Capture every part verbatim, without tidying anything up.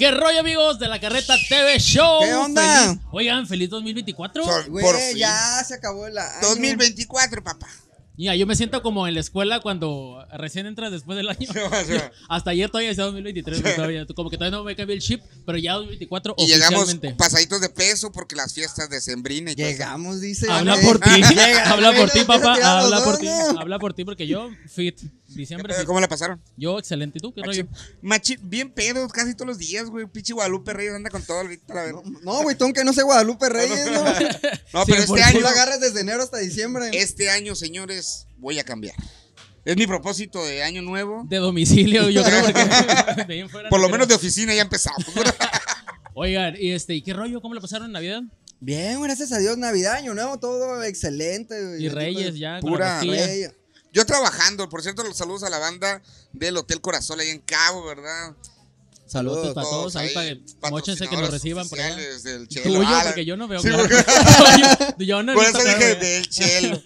¿Qué rollo, amigos de la Carreta T V Show? ¿Qué onda? Feliz- Oigan, feliz dos mil veinticuatro. Por, Güey, por fin. ya se acabó el año. dos mil veinticuatro, papá. Ya, yo me siento como en la escuela cuando recién entras después del año. Hasta ayer todavía decía dos mil veintitrés, güey, todavía. Como que todavía no me cambié el chip, pero ya dos mil veinticuatro Y llegamos oficialmente. pasaditos de peso porque las fiestas de Sembrina y todo eso. Llegamos, dice. Habla güey. por ti, Llega, habla güey, por ti, no, papá, no tiramos, habla no, por ti, no. habla por ti, porque yo, fit, ¿Qué diciembre, pedo? fit. ¿Cómo la pasaron? Yo, excelente, ¿y tú? ¿Qué rollo? Machi, bien pedo casi todos los días, güey. Pinche Guadalupe Reyes anda con todo ahorita, la verdad. No, güey, tú aunque no sé Guadalupe Reyes, ¿no? No, Sí, pero por este Tú año, lo agarras desde enero hasta diciembre. este año, señores, voy a cambiar. Es mi propósito de año nuevo. De domicilio, yo creo, porque de ahí en fuera Por no lo menos de creo. oficina ya empezamos. Oigan, y este, ¿y qué rollo? ¿Cómo la pasaron en Navidad? Bien, gracias a Dios, Navidad, año nuevo, todo excelente. güey. Y Reyes ya, con pura la rosquilla. Rey. Yo trabajando, por cierto, los saludos a la banda del Hotel Corazón ahí en Cabo, ¿verdad? Saludos Saludos. para todos, ahí para que móchense que nos reciban por allá. patrocinadores del Tú Chelo. y yo, Ah, porque yo no veo sí, claro. porque- yo, yo no he Por visto eso claro, dije güey. del Chelo.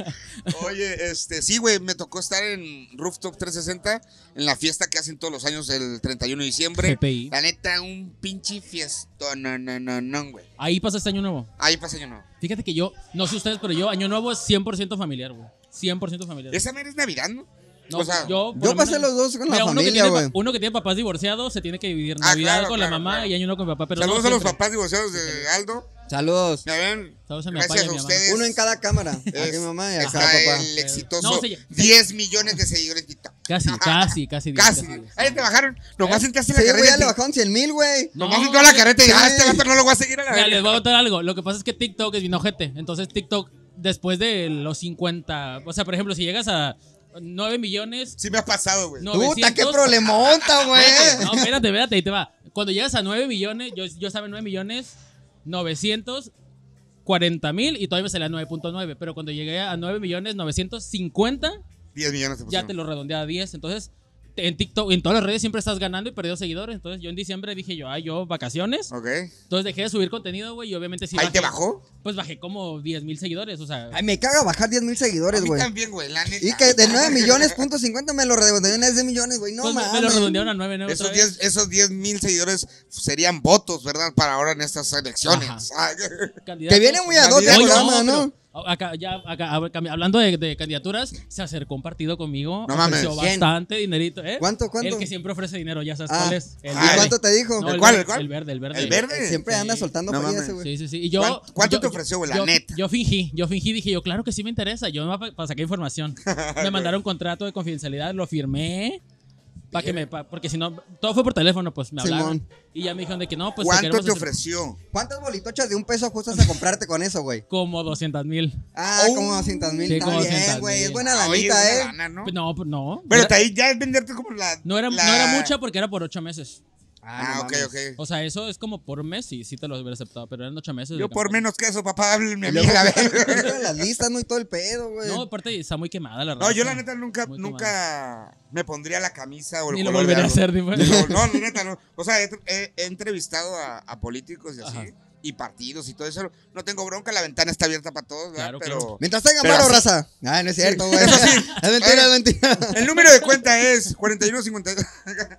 Oye, este, sí, güey, me tocó estar en Rooftop trescientos sesenta en la fiesta que hacen todos los años el treinta y uno de diciembre. G P I. La neta, un pinche fiestón, no, no, no, no, güey. Ahí pasa este año nuevo. Ahí pasé yo no. Fíjate que yo, no sé ustedes, pero yo, año nuevo es cien por ciento familiar, güey. cien por ciento familiar. Esa mera es Navidad, ¿no? No, o sea, yo, por Yo lo pasé menos- los dos con Mira, la uno que familia, tiene güey. pa- Uno que tiene papás divorciados se tiene que dividir Ah, Navidad claro, con claro, la mamá claro. y año nuevo con mi papá. Pero saludos no a los siempre. papás divorciados de Aldo. Saludos. Ya ven, Saludos a mi papá y gracias a a mi mamá. ustedes. Uno en cada cámara. Aquí Es- mi mamá y acá está papá. el exitoso No, se- diez millones de seguidores en TikTok. Casi, casi, casi. diez, Casi. Ahí te bajaron. Nomás entraste en la Sí, güey, carrera. ya le y- bajaron cien mil, güey. No, Nomás entró a la carreta y sí. ah, este vato no lo voy a seguir a la Mira, les verga. voy a contar algo. Lo que pasa es que TikTok es bien ojete. Entonces, TikTok, después de los cincuenta, o sea, por ejemplo, si llegas a nueve millones. Sí me ha pasado, güey. No. Puta, qué novecientos. problemonta, güey. Espérate, no, espérate, espérate, ahí te va. Cuando llegas a nueve millones, yo, yo estaba en nueve millones novecientos cuarenta mil y todavía me salía nueve punto nueve. Pero cuando llegué a nueve millones novecientos cincuenta, diez millones de ya te lo redondeé a diez. Entonces, te- en TikTok, en todas las redes siempre estás ganando y perdiendo seguidores. Entonces, yo en diciembre dije yo, ay, yo vacaciones. Ok. Entonces dejé de subir contenido, güey, y obviamente sí ¿Ahí bajé. te bajó? Pues bajé como diez mil seguidores, o sea. Ay, me caga bajar diez mil A seguidores, mí güey. también, güey, la neta. Y que de nueve millones punto cincuenta me lo redondearon a diez millones, güey. No pues me- mames. me lo redondearon a nueve, nueve. Esos diez, esos diez mil seguidores serían votos, ¿verdad? Para ahora en estas elecciones. Ah, Que viene muy ad hoc el Oye, programa, no, ¿no? pero Acá, ya, acá, a ver, cambi- hablando de, de candidaturas, se acercó un partido conmigo. No mames. ofreció ¿Quién? bastante dinerito, ¿eh? ¿Cuánto, cuánto? El que siempre ofrece dinero, ya sabes Ah. cuál es. El ¿Y Ay. cuánto te dijo? No, ¿El cuál, verde, el cuál? El verde, el verde. ¿El verde? Siempre Sí. anda soltando No feria mames. ese, güey. Sí, sí, sí. Y yo, ¿Cuánto- cuánto yo- te ofreció, güey? La yo- neta. Yo fingí, yo fingí, dije yo, claro que sí me interesa. Yo para pa sacar información. Me mandaron contrato de confidencialidad, lo firmé. Para que me, pa- porque si no, todo fue por teléfono, pues me hablaron. Simón. Y ya me dijeron de que no, pues ¿Cuánto queremos te hacer ofreció? ¿Cuántas bolitochas de un peso ajustas a comprarte con eso, güey? Como doscientos mil. Ah, Oh. como doscientos mil. Sí, Está como bien, doscientos güey. mil. Es buena Oye, es lanita, buena ¿eh? lana, ¿no? No, pues no. Pero Era- ahí ya es venderte como la. no, era, la- no era mucha porque era por ocho meses. Ah, no ok, mames. ok. O sea, eso es como por mes y sí te lo hubiera aceptado, pero eran ocho meses. de Yo por campaña. menos que eso, papá, háblenme a Y mí, luego a ver. entran las listas, ¿no? Y todo el pedo, güey. No, aparte está muy quemada la No, raza. yo la neta nunca, Muy nunca me pondría la camisa o el Ni lo color de volvería a algo. hacer, ni fue. Ni lo- No, la neta no. O sea, he, he- he entrevistado a, a políticos y así. Ajá. Y partidos y todo eso. No tengo bronca, la ventana está abierta para todos, ¿verdad? Claro, Pero claro. Mientras tengan Pero varo, así- raza. Ah, no es cierto, güey. Eso sí. Es mentira, Eh, es mentira. el número de cuenta es cuarenta y uno cincuenta y dos.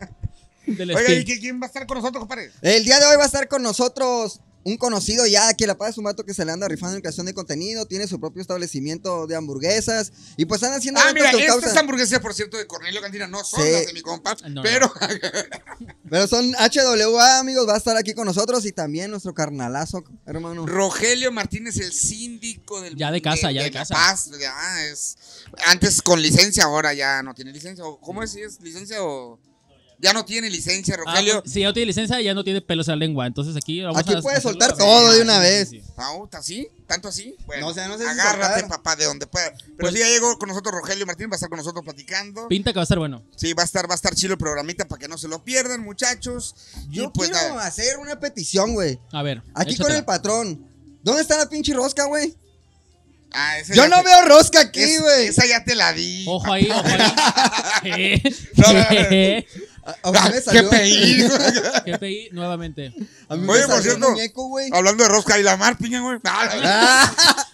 Del Oiga, Steam. ¿y qué- quién va a estar con nosotros, compadre? El día de hoy va a estar con nosotros un conocido ya que la paz es un vato que se le anda rifando en creación de contenido, tiene su propio establecimiento de hamburguesas y pues están haciendo Ah, eventos mira, con estas causa. hamburguesas, por cierto, de Cornelio Cantina no son Sí. las de mi compa, No, pero Pero son H W A, amigos, va a estar aquí con nosotros y también nuestro carnalazo, hermano. Rogelio Martínez, el síndico del Ya de casa, ya de La casa. Paz, ya es antes con licencia, ahora ya no tiene licencia. ¿O ¿Cómo es? ¿Si es licencia o ya no tiene licencia, Ah, Rogelio? pues, si ya no tiene licencia, ya no tiene pelos en la lengua. Entonces aquí vamos Aquí a puedes hacerlo soltar a ver. todo de una Sí, vez. sí, sí. Ah, ¿así? ¿Tanto así? Bueno, No, o sea, no sé si agárrate, soltar. papá, de donde pueda. Pero Pues- sí, ya llegó con nosotros Rogelio Martínez, va a estar con nosotros platicando. Pinta que va a estar bueno. Sí, va a estar, va a estar chido el programita para que no se lo pierdan, muchachos. Yo y pues quiero nada. hacer una petición, güey. A ver. Aquí con échatela. el patrón. ¿Dónde está la pinche rosca, güey? Ah, ese Yo ya no te- veo rosca aquí, es- güey. Esa ya te la di. Ojo ahí, ojo ahí. No, no, no. ¿Qué? A- a mí Ah, me qué salió- peí. G P I nuevamente. A mí Oye, me por salió cierto, un muñeco, güey. Hablando de rosca y la mar, piña, güey. Ah, Ah,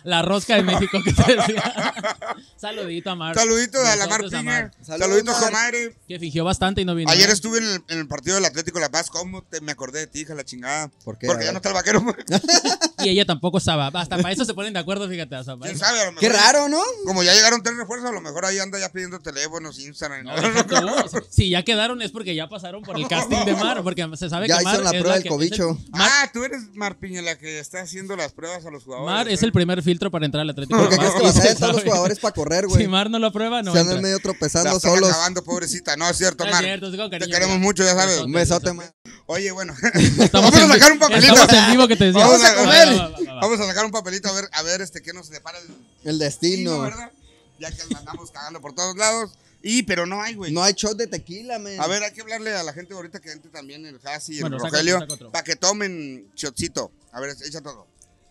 la rosca de México que te decía. Saludito a Mar. Saludito a la Mar Nosotros a Piña. Mar, Saludito, Mar. comadre. que fingió bastante y no vino. Ayer ¿eh? estuve en el, en el partido del Atlético de La Paz. ¿Cómo te, me acordé de ti, hija, la chingada? ¿Por qué? Porque A ya ver. no está el vaquero. Y ella tampoco estaba. Hasta para eso se ponen de acuerdo, fíjate. Hasta para ¿Quién eso. sabe? A lo mejor. Qué raro, ¿no? Como ya llegaron tres refuerzos, a lo mejor ahí anda ya pidiendo teléfonos, Instagram. No, deja tú. Si ya quedaron es porque ya pasaron por el casting de Mar, porque se sabe Ya que Mar hicieron la es prueba del que- cobicho. es el- Mar, Ah, tú eres Mar Piña, la que está haciendo las pruebas a los jugadores. Mar es ¿eh? el primer filtro para entrar al Atlético. Porque de Mar, crees que y los se hay todos los sabe. jugadores para correr, güey. Si Mar no lo prueba, no Se andan entra. medio La tropezando están solos. acabando, pobrecita. No, es cierto, No es Mar. cierto, es con Te cariño, queremos mira. mucho, ya sabes. Un besote, man. Oye, bueno. Estamos Vamos a en- sacar un papelito. Estamos en vivo que te decía. Vamos a comer. Va, va, va, va. Vamos a sacar un papelito a ver, a ver este, qué nos depara el El destino, destino. ¿verdad? Ya que andamos cagando por todos lados. Y, pero no hay, güey. No hay shot de tequila, man. A ver, hay que hablarle a la gente ahorita que entre también el Hasi y el Bueno, saca Rogelio otro, saca otro. para que tomen shotcito. A ver, echa todo.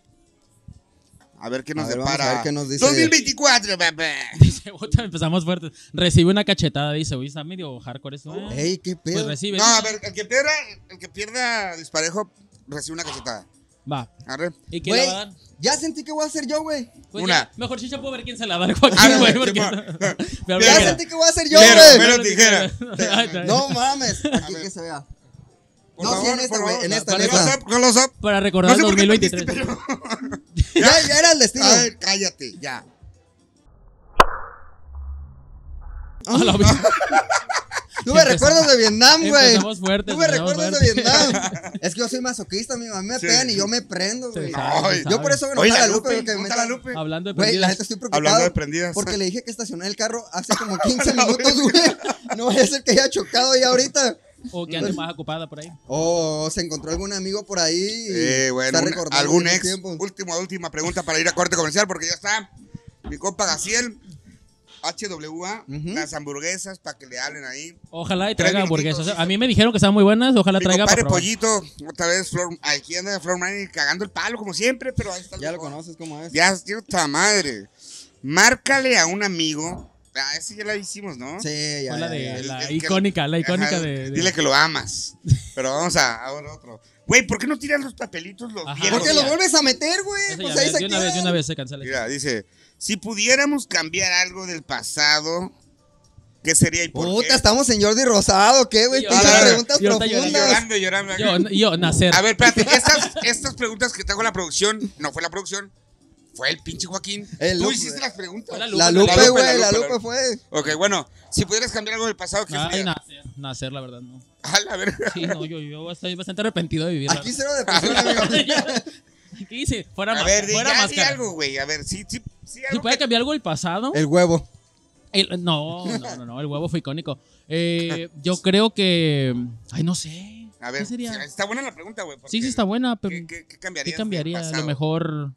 A ver qué nos A ver, vamos depara. a ver qué nos dice. dos mil veinticuatro, papá. Dice, puta, empezamos fuertes. Recibe una cachetada, dice, uy, está medio hardcore eso. ¿eh? Ey, qué Pues pedo. recibe. No, a ver, el que pierda, el que pierda disparejo recibe una cachetada. Va. A ver. ¿Y qué Güey, le va a dar? ya sentí que voy a hacer yo, güey. Pues Una. ya, mejor Chicha puedo ver quién se la da a Joaquín, Ah, güey. no, porque- Simón. Pero Ya Mira. sentí que voy a hacer yo, Pero, güey. pero- tijera. Ahí está. No mames. Aquí ver. que se vea. Por No, sí, favor, en esta, por güey. favor. En esta, en Para- Close esta. up, close up. Para recordar No sé por qué dos mil veintitrés. perdiste, pero- Ya, ya era el destino. A ver, cállate, ya. A la vida. Tuve Empezamos- recuerdos de Vietnam, güey. Empezamos fuertes. Tuve empezamos recuerdos de fuertes. Vietnam. Es que yo soy masoquista, mi mamá me Sí. pegan y yo me prendo, güey. Se No, sabe, se Yo sabe. por eso Oye, no la la Lupe, Lupe, que ¿cómo me está la Lupe? Hablando de Güey, la prendidas. neta estoy Hablando de preocupado. prendidas. Porque le dije que estacioné el carro hace como quince minutos, güey. No vaya a ser que haya chocado ya ahorita. O que ande más ocupada por ahí. O se encontró algún amigo por ahí y Eh, bueno, está un- recordando algún viejos ex. tiempos. Última, última pregunta para ir a corte comercial porque ya está mi compa Gaciel, H W A, Ujú. las hamburguesas para que le hablen ahí. Ojalá y Tres traiga minutitos, hamburguesas. sí. A mí me dijeron que estaban muy buenas. Ojalá Mi traiga para compadre probar. Pollito, otra vez, Flor, aquí anda Flor Mani cagando el palo como siempre, pero ahí está el Ya lo viejo. conoces cómo es. Ya, puta madre. Márcale a un amigo. Ah, ese ya la hicimos, ¿no? Sí, ya. Fue la ya, de ya. El- la el que- icónica, la icónica Ajá, de, de- Dile que lo amas. Pero vamos a, a otro. Güey, ¿por qué no tiran los papelitos los Ajá. viejos? ¿Por qué lo vuelves a meter, güey? Eso Pues ya, ahí de, se una vez, de quedan. una vez se cancela. Mira, dice, si pudiéramos cambiar algo del pasado, ¿qué sería y por Puta, qué? estamos en Jordi Rosado, ¿qué, güey? Yo- Pinches Ah, preguntas yo ahorita profundas. Llorando, llorando. Yo, yo, nacer. A ver, espérate, estas, estas preguntas que tengo en la producción, no fue la producción, fue el pinche Joaquín. El Tú Lupe. hiciste las preguntas. Fue la La Lupe, Lupe, la güey, la Lupe, Lupe fue. Ok, bueno, si pudieras cambiar algo del pasado, ¿qué Ay, sería? nacer, nacer, la verdad, no. A la verga. Sí, no, yo, yo estoy bastante arrepentido de vivir. Aquí cero depresión, amigo. Aquí dice, fuera, A más, ver, di, fuera ya, di máscara. algo, güey. A ver, sí, sí, sí, Si algo puede que- cambiar algo del pasado. El huevo. El- no, no, no, no, el huevo fue icónico. Eh, yo creo que. Ay, no sé. A ver, ¿Qué sería? sí, está buena la pregunta, güey. Sí, sí, está buena, pero. ¿Qué, qué, qué cambiaría? ¿Qué cambiaría? A del lo pasado? mejor.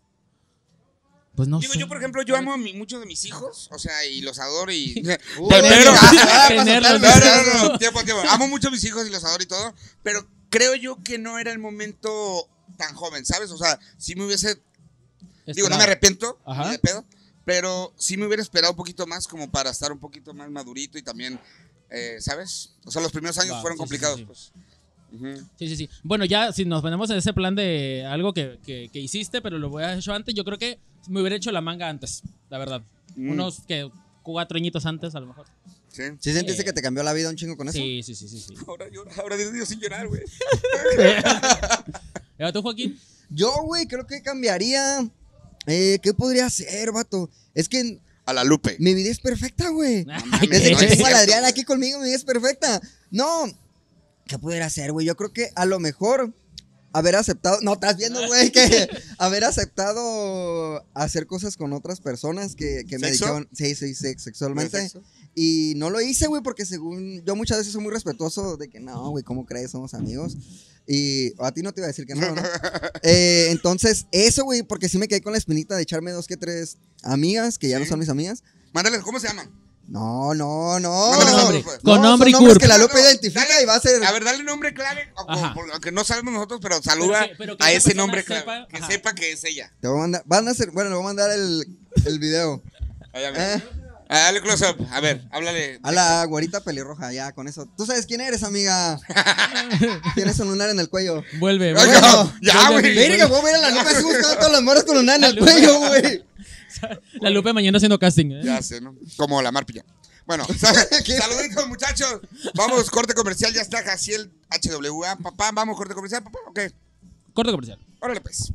Pues no Digo, sé. yo, por ejemplo, yo amo a mi- muchos de mis hijos, o sea, y los adoro y... Uy, pero... ah, tenerlos. No, no, no, no, tiempo, tiempo. Amo mucho a mis hijos y los adoro y todo, pero creo yo que no era el momento tan joven, ¿sabes? O sea, si me hubiese... Digo, no me arrepiento, Ajá. ni de pedo, pero sí me hubiera esperado un poquito más como para estar un poquito más madurito y también, eh, ¿sabes? O sea, los primeros años Va, fueron sí, sí, complicados, sí. pues. Ujú. Sí, sí, sí. Bueno, ya si nos ponemos en ese plan de algo que, que, que hiciste, pero lo hubiera hecho antes, yo creo que me hubiera hecho la manga antes, la verdad. Mm. Unos que cuatro añitos antes, a lo mejor. Sí. ¿Sí sentiste que te cambió la vida un chingo con eso? Sí, sí, sí, sí, sí. Ahora llora, ahora Dios mío, sin llorar, güey. ¿Y tú, Joaquín? Yo, güey, creo que cambiaría. Eh, ¿Qué podría hacer, vato? Es que A la Lupe. mi vida es perfecta, güey. mames, Desde no que es tengo a la cierto, Adriana güey. aquí conmigo, mi vida es perfecta. No, ¿qué pudiera hacer, güey? Yo creo que a lo mejor haber aceptado. No, estás viendo, güey, que haber aceptado hacer cosas con otras personas que, que me ¿Sexo? dijeron. Sí, sí, sí, sexualmente. ¿Sexo? Y no lo hice, güey, porque según yo muchas veces soy muy respetuoso de que no, güey, ¿cómo crees? Somos amigos. Y a ti no te iba a decir que no, ¿no? Eh, entonces, eso, güey, porque sí me quedé con la espinita de echarme dos que tres amigas, que ya no Sí. son mis amigas. Mándales, ¿cómo se llaman? No, no, no. Mándale Con saludos, nombre, pues. con No, nombre y son nombres curva. que la No, Lupe no, identifica dale- y va a ser. A ver, dale nombre clave, o- Ajá. o- porque no sabemos nosotros, pero saluda Pero que- pero que a esa ese persona nombre sepa- clave. Que ajá. sepa que es ella. Te voy a mandar. Van a hacer. Bueno, le voy a mandar el, el video. Ahí, a ver. Eh, Ah, dale close up. A ver, háblale. a la güerita pelirroja, ya, con eso. ¿Tú sabes quién eres, amiga? Tienes un lunar en el cuello. Vuelve, Ay, vuelve. no, ya, Vuelve a güey. mí, Verga, vuelve. voy a ver a la Lupe así buscando a todas las morras con lunar en el cuello, güey. La Lupe mañana haciendo casting. ¿eh? Ya sé, ¿no? Como la Marpilla. Bueno, saluditos, muchachos. Vamos, corte comercial, ya está Jaciel H W A. Papá, vamos, corte comercial, papá, ok. Corte comercial. Órale, pues.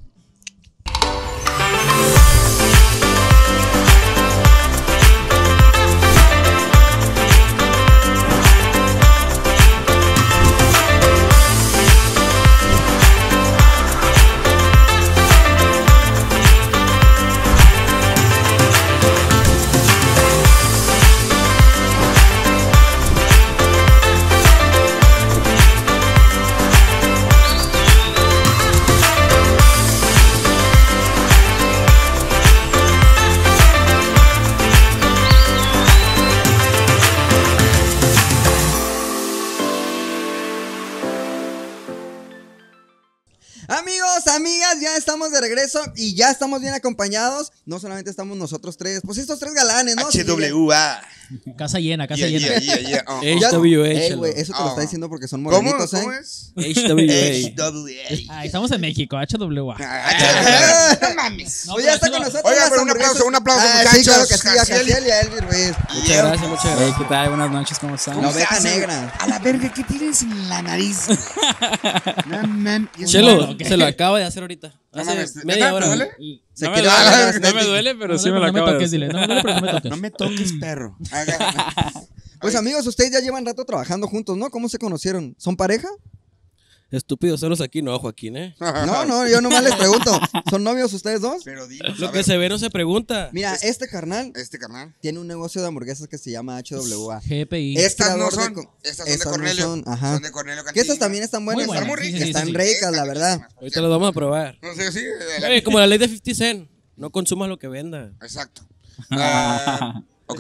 Amigos, amigas, ya estamos de regreso y ya estamos bien acompañados. No solamente estamos nosotros tres, pues estos tres galanes, ¿no? H W A. Casa llena, casa Yeah, llena. yeah, yeah, yeah. Uh, uh. Ya- H W H. Ey, güey, eso te lo Oh. está diciendo porque son ¿Cómo? morenitos, ¿Cómo ¿eh? es? H W H A. W A. Ay, estamos en México, H W A. Ah, No mames. No, Oye, pero ya está H con W A. nosotros. Oigan, las pero un aplauso, hamburguesas. un aplauso, Ah, muchachos. Sí, claro que sí, a Jaciel. Jaciel y a Elvis Ruiz. Muchas gracias, muchas Hey, gracias. ¿qué tal? Buenas noches, ¿cómo están? La se oveja hace? negra. A la verga, ¿qué tienes en la nariz? No, man. Y eso- Chelo, Ok. se lo acaba de hacer ahorita. No Hace mames, ¿neta? media ¿Te hora. duele? Se no, me quiere duele, agarrar no me estético. duele, pero No, sí no, me lo no me acabo de toques, hacer. dile. No me duele, pero no me toques. No me toques, perro. Pues amigos, ustedes ya llevan rato trabajando juntos, ¿no? ¿Cómo se conocieron? ¿Son pareja? Estúpidos celos aquí, no, Joaquín, ¿eh? No, no, yo nomás les pregunto. ¿Son novios ustedes dos? Pero dinos, Lo a que ver, se ve no se pregunta. Mira, este carnal este carnal. tiene un negocio de hamburguesas que se llama H W A. G P I. Es Estas no creador de son, co- estas son de esas no Cornelio. son, ajá. Son de Cornelio Que Cantina. estas también están buenas. Muy Están muy buenas, sí, ricas. sí, Están sí. ricas, la verdad. Ahorita los vamos a probar. No sé, sí. la- Oye, como la ley de cincuenta cent. No consumas lo que venda. Exacto. Ah, ok.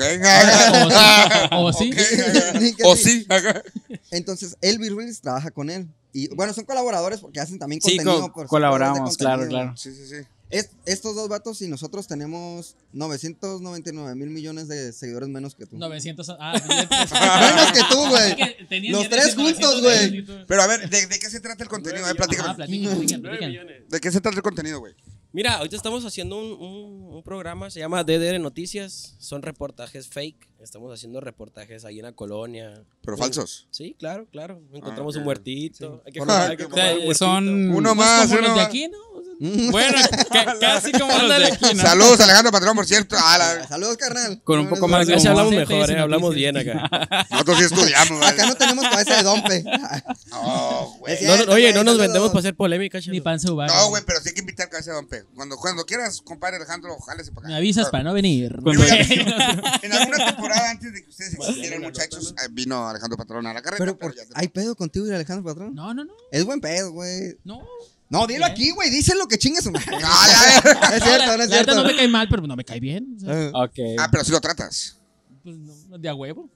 O sí. Ok. Ni que O sí. sí. Entonces, Elvis Ruiz trabaja con él. Y bueno, son colaboradores porque hacen también Sí, contenido. co- por- son colaboramos, creadores de claro, contenido. claro. Sí, sí, sí. Es- estos dos vatos y nosotros tenemos novecientos noventa y nueve mil millones de seguidores menos que tú. novecientos. Ah, Menos que tú, güey. que tenían Los ya tres novecientos juntos, güey. y tú- Pero a ver, ¿de, de qué se trata el contenido? A ver, Ah, platícame. platiquen, platiquen, platiquen. ¿De qué se trata el contenido, güey? Mira, ahorita estamos haciendo un, un- un programa, se llama D D R Noticias. Son reportajes fake. Estamos haciendo reportajes ahí en la colonia. Pero Sí. falsos. Sí, claro, claro. Encontramos ok. un muertito. Hay que, Por comer- lo- hay que O comer sea, un muertito. son Uno Pues más, como uno los de más. aquí, ¿no? O sea, Bueno, ca- casi como los de aquí, ¿no? Saludos, Alejandro Patrón, por cierto. Ah, la- Saludos, carnal. Con un No, poco no, más de Casi humor. hablamos C T S mejor, eh, hablamos Noticias. bien acá. Nosotros sí estudiamos, güey. Acá no tenemos cabeza de dompe. No, güey. Es No, no, cierto, oye, güey, no nos saludos. vendemos para hacer polémica, chelo. Ni pan se uva. No, güey, pero sí hay que invitar a ese don Pe. Cuando, cuando quieras, compadre Alejandro, jálese para acá. Me avisas para no venir. Cuando- Digo, ya- en alguna temporada antes de que ustedes existieran, muchachos, eh, vino Alejandro Patrón a la carrera. Pero, por- ya te- ¿hay pedo contigo y Alejandro Patrón? No, no, no. Es buen pedo, güey. No. No, dilo ¿Qué? aquí, güey. Díselo que chingue su madre. No, ya, No es cierto, no es La neta cierto. no me cae mal, pero no me cae bien. O sea, Ah. Ok. Ah, pero sí lo tratas. pues no, de a huevo.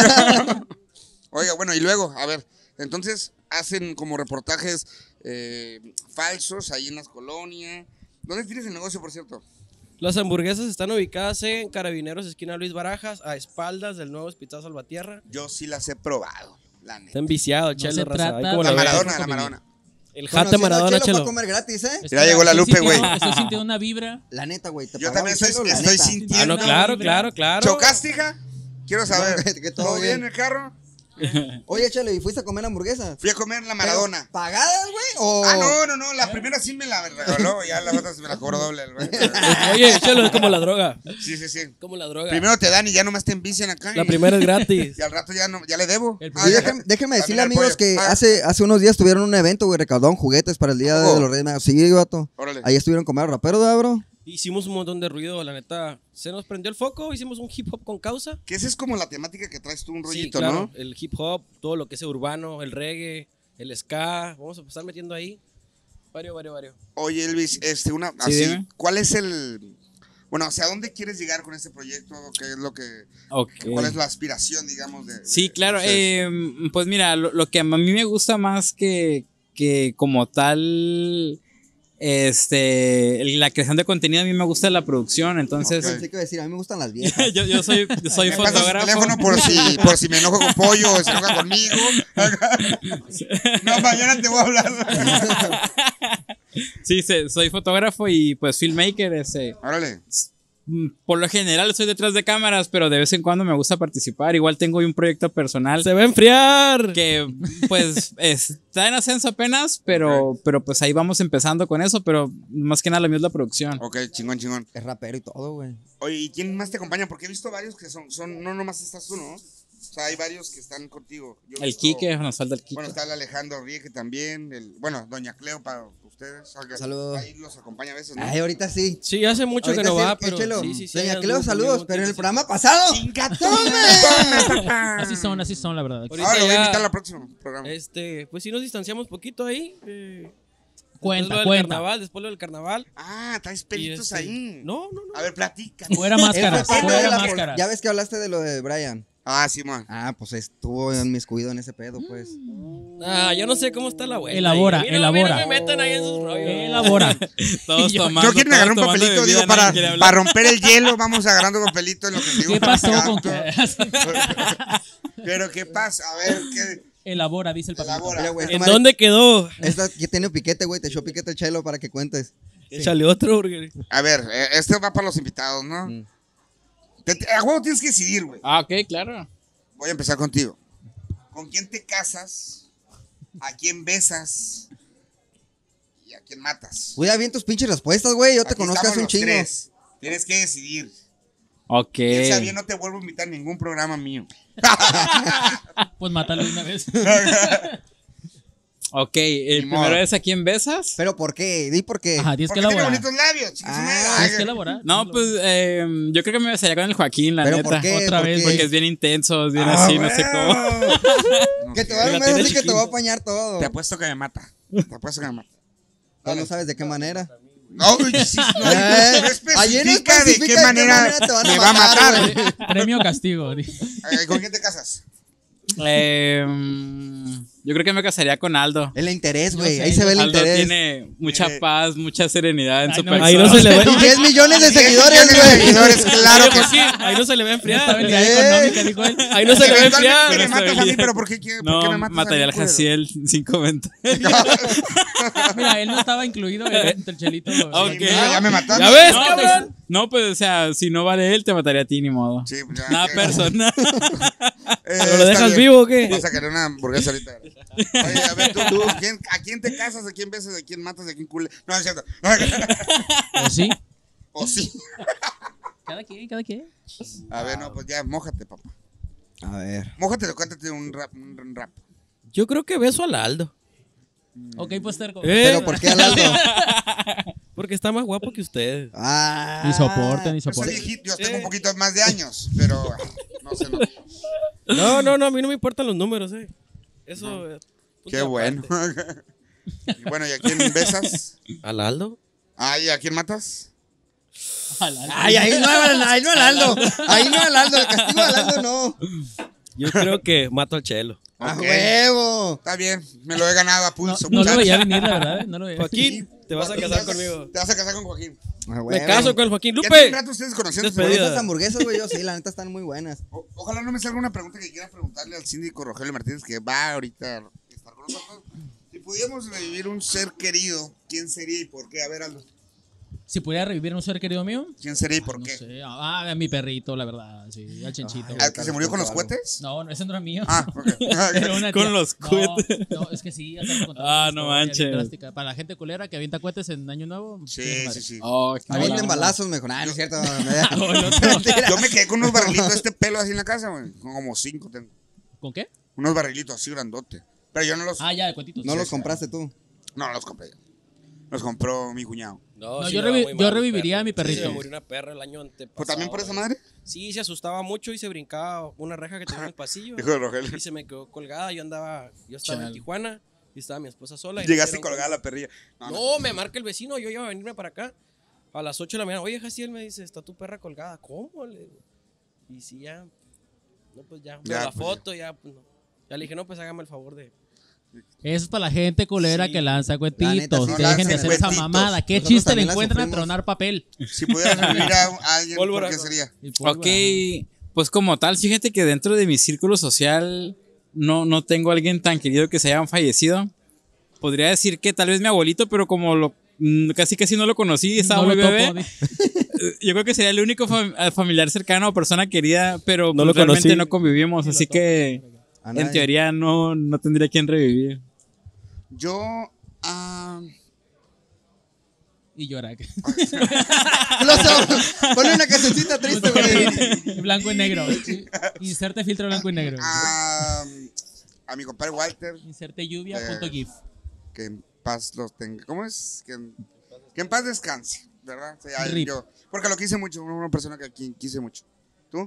Oiga, bueno, y luego, a ver, entonces hacen como reportajes eh, falsos ahí en las colonias. ¿Dónde tienes el negocio, por cierto? Las hamburguesas están ubicadas en Carabineros, esquina Luis Barajas, a espaldas del nuevo Hospital Salvatierra. Yo sí las he probado, la neta. Están viciados, No chelo, se raza. trata Ahí como de- La la ves. Maradona, la convivir. Maradona. El Conociendo jate a Maradona, Chelo chelo. para comer gratis, ¿eh? Es Ya que llegó la estoy Lupe, güey. sintiendo- Estoy sintiendo una vibra. La neta, güey. Te Yo pagaba también el estoy, Chelo, la estoy neta. sintiendo. Ah, no, claro, claro, claro. ¿Chocaste, hija? Quiero saber. No, que todo ¿Todo bien bien. en el carro? Oye, Chelo, ¿y fuiste a comer hamburguesas? Fui a comer la Maradona. ¿Pero ¿Pagadas, güey? O... Ah, no, no, no. La primera sí me la regaló. Ya las otras me la cobró doble. el güey. Oye, chelo, es como la droga. Sí, sí, sí. Como la droga. Primero te dan y ya nomás te envician acá. La y- primera es gratis. Y al rato ya, no, ya le debo. El Ah, Y ya- déjenme, déjenme decirle, También el amigos, pollo. que Ah, hace, hace unos días tuvieron un evento, güey, recaudaron juguetes para el Día ¿Cómo? de los Reyes Magos. Sí, vato. Órale. Ahí estuvieron con varios raperos, ¿verdad, bro? Hicimos un montón de ruido, la neta. Se nos prendió el foco, hicimos un hip hop con causa. Que esa es como la temática que traes tú, un Sí, rollito, claro. ¿no? El hip hop, todo lo que es urbano, el reggae, el ska. Vamos a estar metiendo ahí. Vario, vario, vario. Oye, Elvis, este, una, Sí, así, dime. ¿cuál es el, bueno, hacia dónde quieres llegar con este proyecto? ¿Qué es lo que, Ok. cuál es la aspiración, digamos, de? de- Sí, claro. de ustedes? eh, pues mira, lo, lo que a mí me gusta más que, que como tal, este, el- la creación de contenido, a mí me gusta la producción. Entonces, Ok. Pensé que iba a decir, a mí me gustan las viejas. yo, yo soy, yo soy Me pasas tu fotógrafo. teléfono por si, por si me enojo con pollo o se enoja conmigo. No, mañana te voy a hablar. Sí, se- soy fotógrafo y pues filmmaker. Ese. Órale. por lo general estoy detrás de cámaras, pero de vez en cuando me gusta participar. Igual tengo un proyecto personal. ¡Se va a enfriar! Que pues está en ascenso apenas, pero, okay. pero pues ahí vamos empezando con eso, pero más que nada lo mío es la producción. Ok, chingón, chingón. Es rapero y todo, güey. Oye, ¿y quién más te acompaña? Porque he visto varios que son, son no nomás estás tú, ¿no? O sea, hay varios que están contigo. Yo el visto, Quique, nos falta el Quique. Bueno, está el Alejandro Rieke también, el, bueno, Doña Cleo para ustedes. Saludos. Ahí los acompaña a veces, ¿no? Ay, ahorita sí. Sí, hace mucho ahorita que no sí, va, pero échelo. sí, sí, sí. Doña hay Cleo, algún saludos, amigo pero en que el sí. programa pasado. Así son, así son, la verdad. Ahorita Ahora lo voy a ya, invitar al próximo programa. Este, pues sí nos distanciamos poquito ahí. Eh, Cuenta, después lo del cuenta. carnaval, después lo del carnaval. Ah, traes y pelitos este- ahí. No, no, no. A ver, platica. Fuera Él fue máscaras, parte de fuera la- máscaras. Ya ves que hablaste de lo de Brian. Ah, sí, man. Ah, pues estuvo en mis cuidados en ese pedo, pues. Ah, yo no sé cómo está la vuelta. Elabora, ahí. A mí no- elabora. A mí no me metan ahí en sus rollos. Elabora. Todos Yo- tomando, ¿No quieren todos agarrar un tomando papelito? bebida, Digo, para, nadie quiere hablar. para romper el hielo, vamos agarrando papelito en lo que sigo ¿Qué pasó con platicando. que? Pero, ¿qué pasa? A ver, ¿qué? Elabora, dice el papel. Elabora. Mira, güey, esta ¿En madre- dónde quedó? Esta que tiene piquete, güey. Te echó piquete el chelo para que cuentes. Échale otro, porque... A ver, eh, esto va para los invitados, ¿no? Mm. Te- te- a huevo tienes que decidir, güey. Ah, ok, claro. Voy a empezar contigo. ¿Con quién te casas? ¿A quién besas? ¿Y a quién matas? Cuida bien tus pinches respuestas, güey. Yo te Aquí conozco estamos hace un los chingo. tres. Tienes que decidir. Ok. Piensa bien, no te vuelvo a invitar a ningún programa mío. Pues mátalo de una vez. Ok, el Ni primero modo. es ¿a quién besas? ¿Pero por qué? Di por qué. Ajá, tienes que Porque tiene elaborar. bonitos labios, chicos. Ah, Tienes que elaborar. No, pues eh, yo creo que me besaría con el Joaquín, la ¿Pero neta. por qué? Otra ¿Por vez, qué? Porque es bien intenso, es bien Ah, así, no sé cómo. cómo. Que te va a dar La un beso tiene así que te va a chiquita. apañar todo. Te apuesto que me mata. Te apuesto que me mata. Pero no sabes de qué manera. No, uy, sí, no, Eh, no allí no especifica de especifica qué manera te van a me va a matar, matar. güey. Premio o castigo. Eh, ¿Con quién te casas? Eh, yo creo que me casaría con Aldo. El interés, Yo güey. sé, Ahí se ve el Aldo interés. tiene mucha Eh, paz, mucha serenidad en Ay, su no, persona. ahí no se le ve. Y diez millones de diez seguidores, millones de güey. seguidores, claro que sí. Ahí no se le va a Estaba enfriar. en la Eh. económica, dijo él. Ahí no se le va a Eventualmente enfriar. me no matas a mí, sabía. pero ¿por qué, qué- por No, qué me matas mataría a al mí, culero? Jaciel sin comentarios. Mira, él no estaba incluido entre el chelito. Ok. Sí, no, ya me mataste. ¿Ya ves, No, cabrón? pues, no, pues, o sea, si no vale él, te mataría a ti, ni modo. Sí, pues ya, Nada que- personal. Eh, ¿Pero lo está dejas bien. vivo o qué? Vas a querer una hamburguesa ahorita. Oye, a ver, tú, tú, ¿quién- ¿a quién te casas? ¿A quién besas? ¿A quién matas? ¿A quién cule? No, es cierto. ¿O sí? O sí. Cada quien, cada quien. A ver, no, pues ya, mójate, papá. A ver. Mójate, cántate un rap. Un rap. Yo creo que beso al Aldo. Ok, pues terco. Eh, ¿Pero por qué al Aldo? Porque está más guapo que ustedes. Ah. Ni soporte, ni Yo soy soporte. viejito, yo tengo un poquito más de años, pero no sé, no. No, no, no, a mí no me importan los números, eh. Eso. eh, punto Qué aparte. bueno. Y bueno, ¿y a quién besas? ¿Al Aldo? Ah, ¿y a quién matas? Ay, ahí no, ahí no al Aldo. Ahí no al Aldo. El castigo al Aldo no. Yo creo que mato al Chelo. A Ok. huevo. Está bien, me lo he ganado a No, pulso. no lo muchachos. veía venir, la verdad. ¿eh? No lo veía. Joaquín, te vas a casar conmigo. Te vas a casar con Joaquín. A huevo. Me caso con el Joaquín. ¿Ya Lupe. tienen rato ustedes conociéndose? Despedida. Esas hamburguesas, güey, yo sí, la neta están muy buenas. O- ojalá no me salga una pregunta que quiera preguntarle al síndico Rogelio Martínez, que va ahorita a estar con nosotros. Si pudiéramos revivir un ser querido, ¿quién sería y por qué? A ver, Aldo. Si pudiera revivir a un ser querido mío. ¿Quién sería y por No qué? sé. Ah, a mi perrito, la verdad. Sí, al chenchito. Ay, ¿Al que se murió con los cohetes? No, no, ese no era mío. Ah, ok. Era una Con tía- los No, cohetes. No, es que sí. hasta me contaron Ah, una no historia bien manches. drástica. Para la gente culera que avienta cohetes en Año Nuevo. Sí, chingue su sí, madre. sí. Oh, qué Avienten mala balazos, mejor. Ah, no es cierto. No, el otro. Yo me quedé con unos barrilitos de este pelo así en la casa, güey. Como cinco tengo. ¿Con qué? Unos barrilitos así grandote. Pero yo no los, Ah, ya, de cuentitos. No Sí, los sí. compraste tú. no los compré yo. Los compró mi cuñado. No, sí yo le va revi- muy yo mal al reviviría perro. a mi Sí, perrito. se me murió una perra el año antepasado. ¿Pues también por esa güey. madre? Sí, se asustaba mucho y se brincaba una reja que tenía en el pasillo. Hijo de Rogelio. Y se me quedó colgada. Yo andaba, yo estaba Chale. en Tijuana y estaba mi esposa sola. y Llegaste no se dieron colgada la perrilla. cuenta. No, me marca el vecino. Yo iba a venirme para acá a las ocho de la mañana. Oye, Jaciel, me dice, está tu perra colgada. ¿Cómo? Le digo. Y sí, ya. No, pues ya. Ya, Ya la pues, foto, ya. Pues, no. Ya le dije, no, pues hágame el favor de. Eso es para la gente culera Sí. que lanza La neta, cuentitos. sí, Dejen lancen de hacer esa cuentitos. mamada. ¿Qué Nosotros chiste le también la encuentran a sufrimos. tronar papel? Si pudieras revivir a, a alguien, Pólvora, ¿por qué ¿no? sería? Y pólvora, Ok, pues como tal, fíjate que dentro de mi círculo social no, no tengo a alguien tan querido que se hayan fallecido. Podría decir que tal vez mi abuelito, pero como lo mm, casi casi no lo conocí, ajá. estaba No muy lo bebé. topo, di- Yo creo que sería el único fam- familiar cercano o persona querida, pero No pues, lo realmente conocí. no convivimos, así que A en nadie. teoría no, no tendría quien revivir. Yo. ah, Y llora. Close-up. Ponle una cancioncita triste, güey. Blanco y negro. Inserte filtro blanco y negro. ah, a mi compadre Walter, Inserte lluvia Eh, punto gif. que en paz los tenga. ¿Cómo es? Que en, que en paz descanse, ¿verdad? Sí, ay, Rip. yo, porque lo quise mucho, una persona que qui- quise mucho. ¿Tú?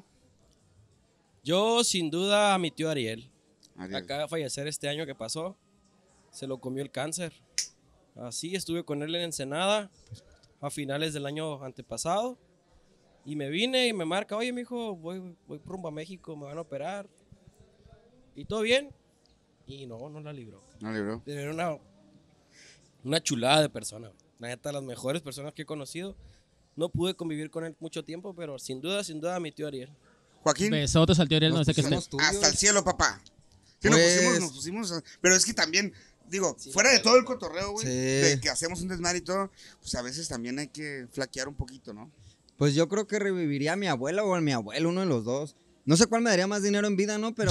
Yo, sin duda, a mi tío Ariel. Ariel. Acaba de fallecer este año que pasó. Se lo comió el cáncer. Así estuve con él en Ensenada a finales del año antepasado. Y me vine y me marca, oye, mijo, voy, voy rumbo a México, me van a operar. Y todo bien. Y no, no la libró. No, libró. Pero era una, una chulada de persona. La neta, las mejores personas que he conocido. No pude convivir con él mucho tiempo, pero sin duda, sin duda, mi tío Ariel. Joaquín, Besotes al tío Ariel, no Nos sé qué esté. pusimos turbios. hasta el cielo, papá. Sí, nos Pues- pusimos, nos pusimos. Pero es que también, digo, fuera de todo el cotorreo, güey, Sí. de que hacemos un desmadre y todo, pues a veces también hay que flaquear un poquito, ¿no? Pues yo creo que reviviría a mi abuela o a mi abuelo, uno de los dos. No sé cuál me daría más dinero en vida, ¿no? Pero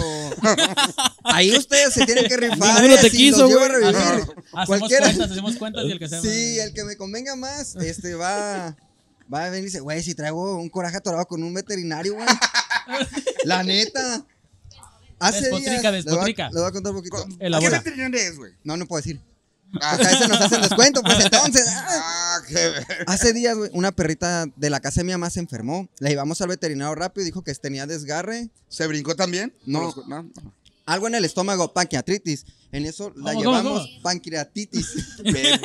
ahí ustedes se tienen que rifar. Ninguno eh, te si quiso, los llevo a güey. revivir. Hacemos Cualquiera. cuentas, hacemos cuentas y el que sea más- Sí, el que me convenga más, este va, va a venir y dice, güey, si traigo un coraje atorado con un veterinario, güey. La neta. Hace Despotrica, días. Les voy, a, despotrica. les voy a contar un poquito. ¿Qué Elabora. veterinario es, güey? No, no puedo decir. Ah, Porque a veces nos hacen descuento, pues entonces. ah. ah, qué ver- Hace días, güey, una perrita de la casa de mi mamá se enfermó. La llevamos al veterinario rápido y dijo que tenía desgarre. ¿Se brincó también? No. Por los- no. Algo en el estómago, pancreatitis. En eso la ¿Cómo, cómo, llevamos cómo? pancreatitis. Ven,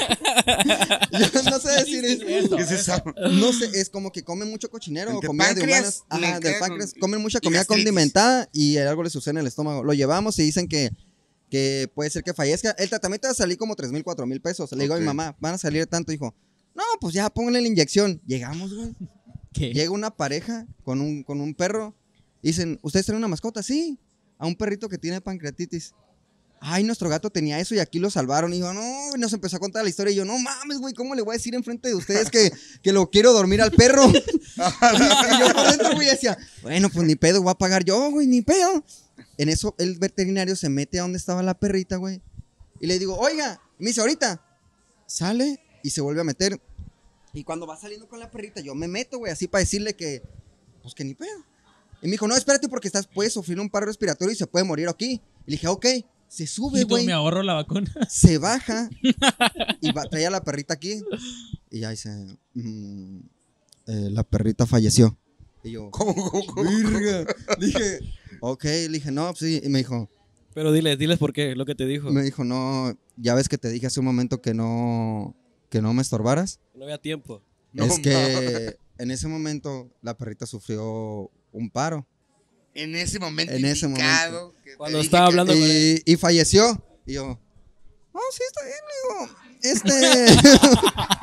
Yo no sé decir eso. Eso. ¿Qué es eso? No sé, es como que comen mucho cochinero o Entre comida de páncreas, humanos. Ajá, le del queda páncreas. con- Comen mucha y comida gastritis. condimentada y algo le sucede en el estómago. Lo llevamos y dicen que, que puede ser que fallezca. El tratamiento va a salir como tres mil, cuatro mil pesos. Le digo a mi Ok. mamá, van a salir tanto. Dijo, no, pues ya pónganle la inyección. Llegamos, güey. ¿Qué? Llega una pareja con un, con un perro. Dicen, ¿ustedes tienen una mascota? Sí. A un perrito que tiene pancreatitis. Ay, nuestro gato tenía eso y aquí lo salvaron. Y yo, no, y nos empezó a contar la historia. Y yo, no mames, güey, ¿cómo le voy a decir enfrente de ustedes que, que lo quiero dormir al perro? y yo por dentro, güey, decía, bueno, pues ni pedo, voy a pagar yo, güey, ni pedo. En eso, el veterinario se mete a donde estaba la perrita, güey. Y le digo, oiga, y me dice, ahorita. Sale y se vuelve a meter. Y cuando va saliendo con la perrita, yo me meto, güey, así para decirle que, pues que ni pedo. Y me dijo, no, espérate porque estás, puedes sufrir un paro respiratorio y se puede morir aquí. Y le dije, ok, se sube, Y tú, güey, me ahorro la vacuna. se baja y va, traía a la perrita aquí. Y ya dice, mm, eh, la perrita falleció. Y yo, ¿Cómo, cómo, cómo? virga. Dije, ok, le dije, no, pues sí. Y me dijo, Pero diles, diles por qué, lo que te dijo. me dijo, no, ya ves que te dije hace un momento que no, que no me estorbaras. No había tiempo. No, es que en ese momento la perrita sufrió un paro. En ese momento En ese indicado, que te Cuando dije estaba que- hablando- con Y, y falleció. Y yo, oh, sí, está bien, le digo, este...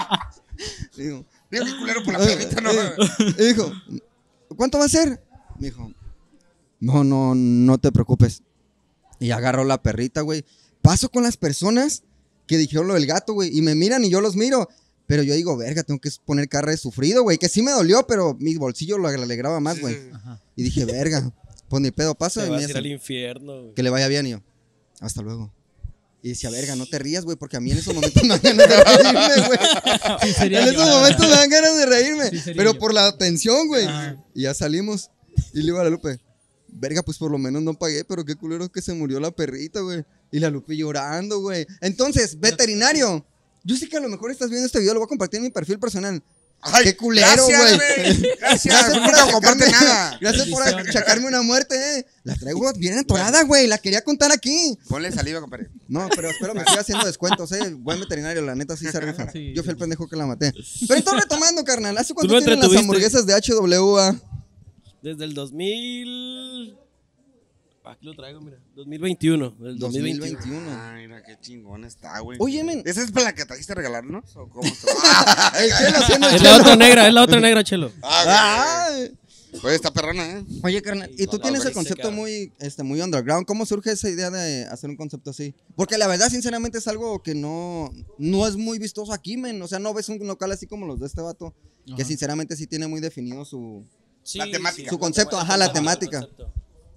digo, Digo, qué culero por la perrita, no. y dijo, ¿cuánto va a ser? Me dijo, no, no, no te preocupes. Y agarró la perrita, güey. Paso con las personas que dijeron lo del gato, güey, y me miran y yo los miro. Pero yo digo, verga, tengo que poner cara de sufrido, güey, que sí me dolió, pero mi bolsillo lo alegraba más, Sí, güey. sí. Y dije, verga, pues ni pedo, paso Te de vas mí. a ir al infierno, güey. Que le vaya bien y yo, hasta luego. Y decía, verga, no te rías, güey, porque a mí en esos momentos me dan ganas de reírme, güey. Sí, sería En yo, esos la momentos verdad. me dan ganas de reírme, Sí, sería pero yo. por la atención, güey. Ajá. Y ya salimos. Y le digo a la Lupe, verga, pues por lo menos no pagué, pero qué culero que se murió la perrita, güey. Y la Lupe llorando, güey. Entonces, veterinario, yo sé que a lo mejor estás viendo este video, lo voy a compartir en mi perfil personal. Ay, Qué culero, gracias, güey. Gracias, por nunca comparte achacarme- nada. Gracias por Bendición. achacarme una muerte, eh. La traigo bien atorada, güey. La quería contar aquí. Ponle saliva, compadre. No, pero espero me siga haciendo descuentos, eh. Buen veterinario, la neta sí se rifa. Sí. Yo fui el pendejo que la maté. Pero entonces retomando, carnal. ¿Hace cuánto me tienen las entretuviste. hamburguesas de H W A? Desde el dos mil... Aquí lo traigo, mira. dos mil veintiuno. Del dos mil veintiuno. dos mil veintiuno. Ay, mira qué chingón está, güey. Oye, men. ¿Esa es para la que trajiste a regalarnos? ¿O cómo está? El chelo haciendo el Es la chelo. otra negra, es la otra negra, Chelo. Ah, Ay. Oye, está perrona, ¿eh? Oye, carnal, y tú No, tienes no, el concepto se queda. muy, este, muy underground. ¿Cómo surge esa idea de hacer un concepto así? Porque la verdad, sinceramente, es algo que no, no es muy vistoso aquí, men. O sea, no ves un local así como los de este vato, que Ajá. sinceramente sí tiene muy definido su... Sí, La temática. Su el concepto, tema- ajá, el la concepto, el temática. concepto.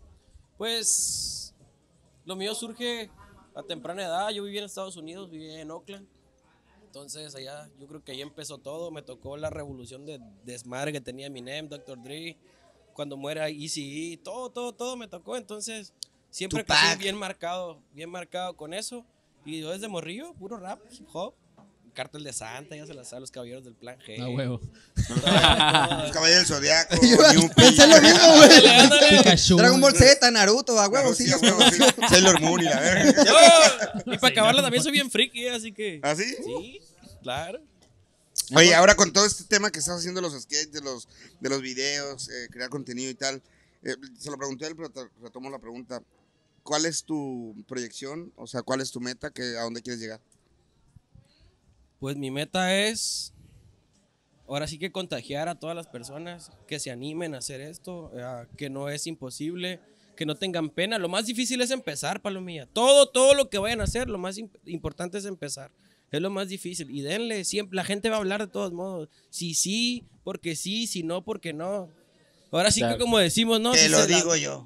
Pues lo mío surge a temprana edad. Yo viví en Estados Unidos, viví en Oakland. Entonces allá, yo creo que ahí empezó todo. Me tocó la revolución de desmadre que tenía Eminem, doctor Dre, cuando muera Eazy-E, todo, todo, todo me tocó. Entonces siempre Tupac. crecí bien marcado, bien marcado con eso. Y yo desde morrillo, puro rap, hip hop. Cártel de Santa, ya se las sabe, los caballeros del plan G. A huevo. Los caballeros del Zodiaco, Yo Yupi. pensé lo mismo, güey. Pikachu. Dragon Ball Z, Naruto, a huevo, sí. Sí, a los huevo, conozco. sí. Sailor Moon y la verga. Yo, y para acabarla también soy bien friki, así que... ¿Ah, sí? Sí, claro. Oye, ahora con todo este tema que estás haciendo, los sketches, de los, de los videos, eh, crear contenido y tal, eh, se lo pregunté a él, pero te retomo la pregunta. ¿Cuál es tu proyección? O sea, ¿cuál es tu meta? Que, ¿A dónde quieres llegar? Pues mi meta es, ahora sí que contagiar a todas las personas que se animen a hacer esto, eh, que no es imposible, que no tengan pena. Lo más difícil es empezar, Palomilla. Todo, todo lo que vayan a hacer, lo más imp- importante es empezar. Es lo más difícil. Y denle, siempre, la gente va a hablar de todos modos. Si sí, porque sí, si no, porque no. Ahora sí Claro. que como decimos, ¿no? Te Si lo se la- digo yo.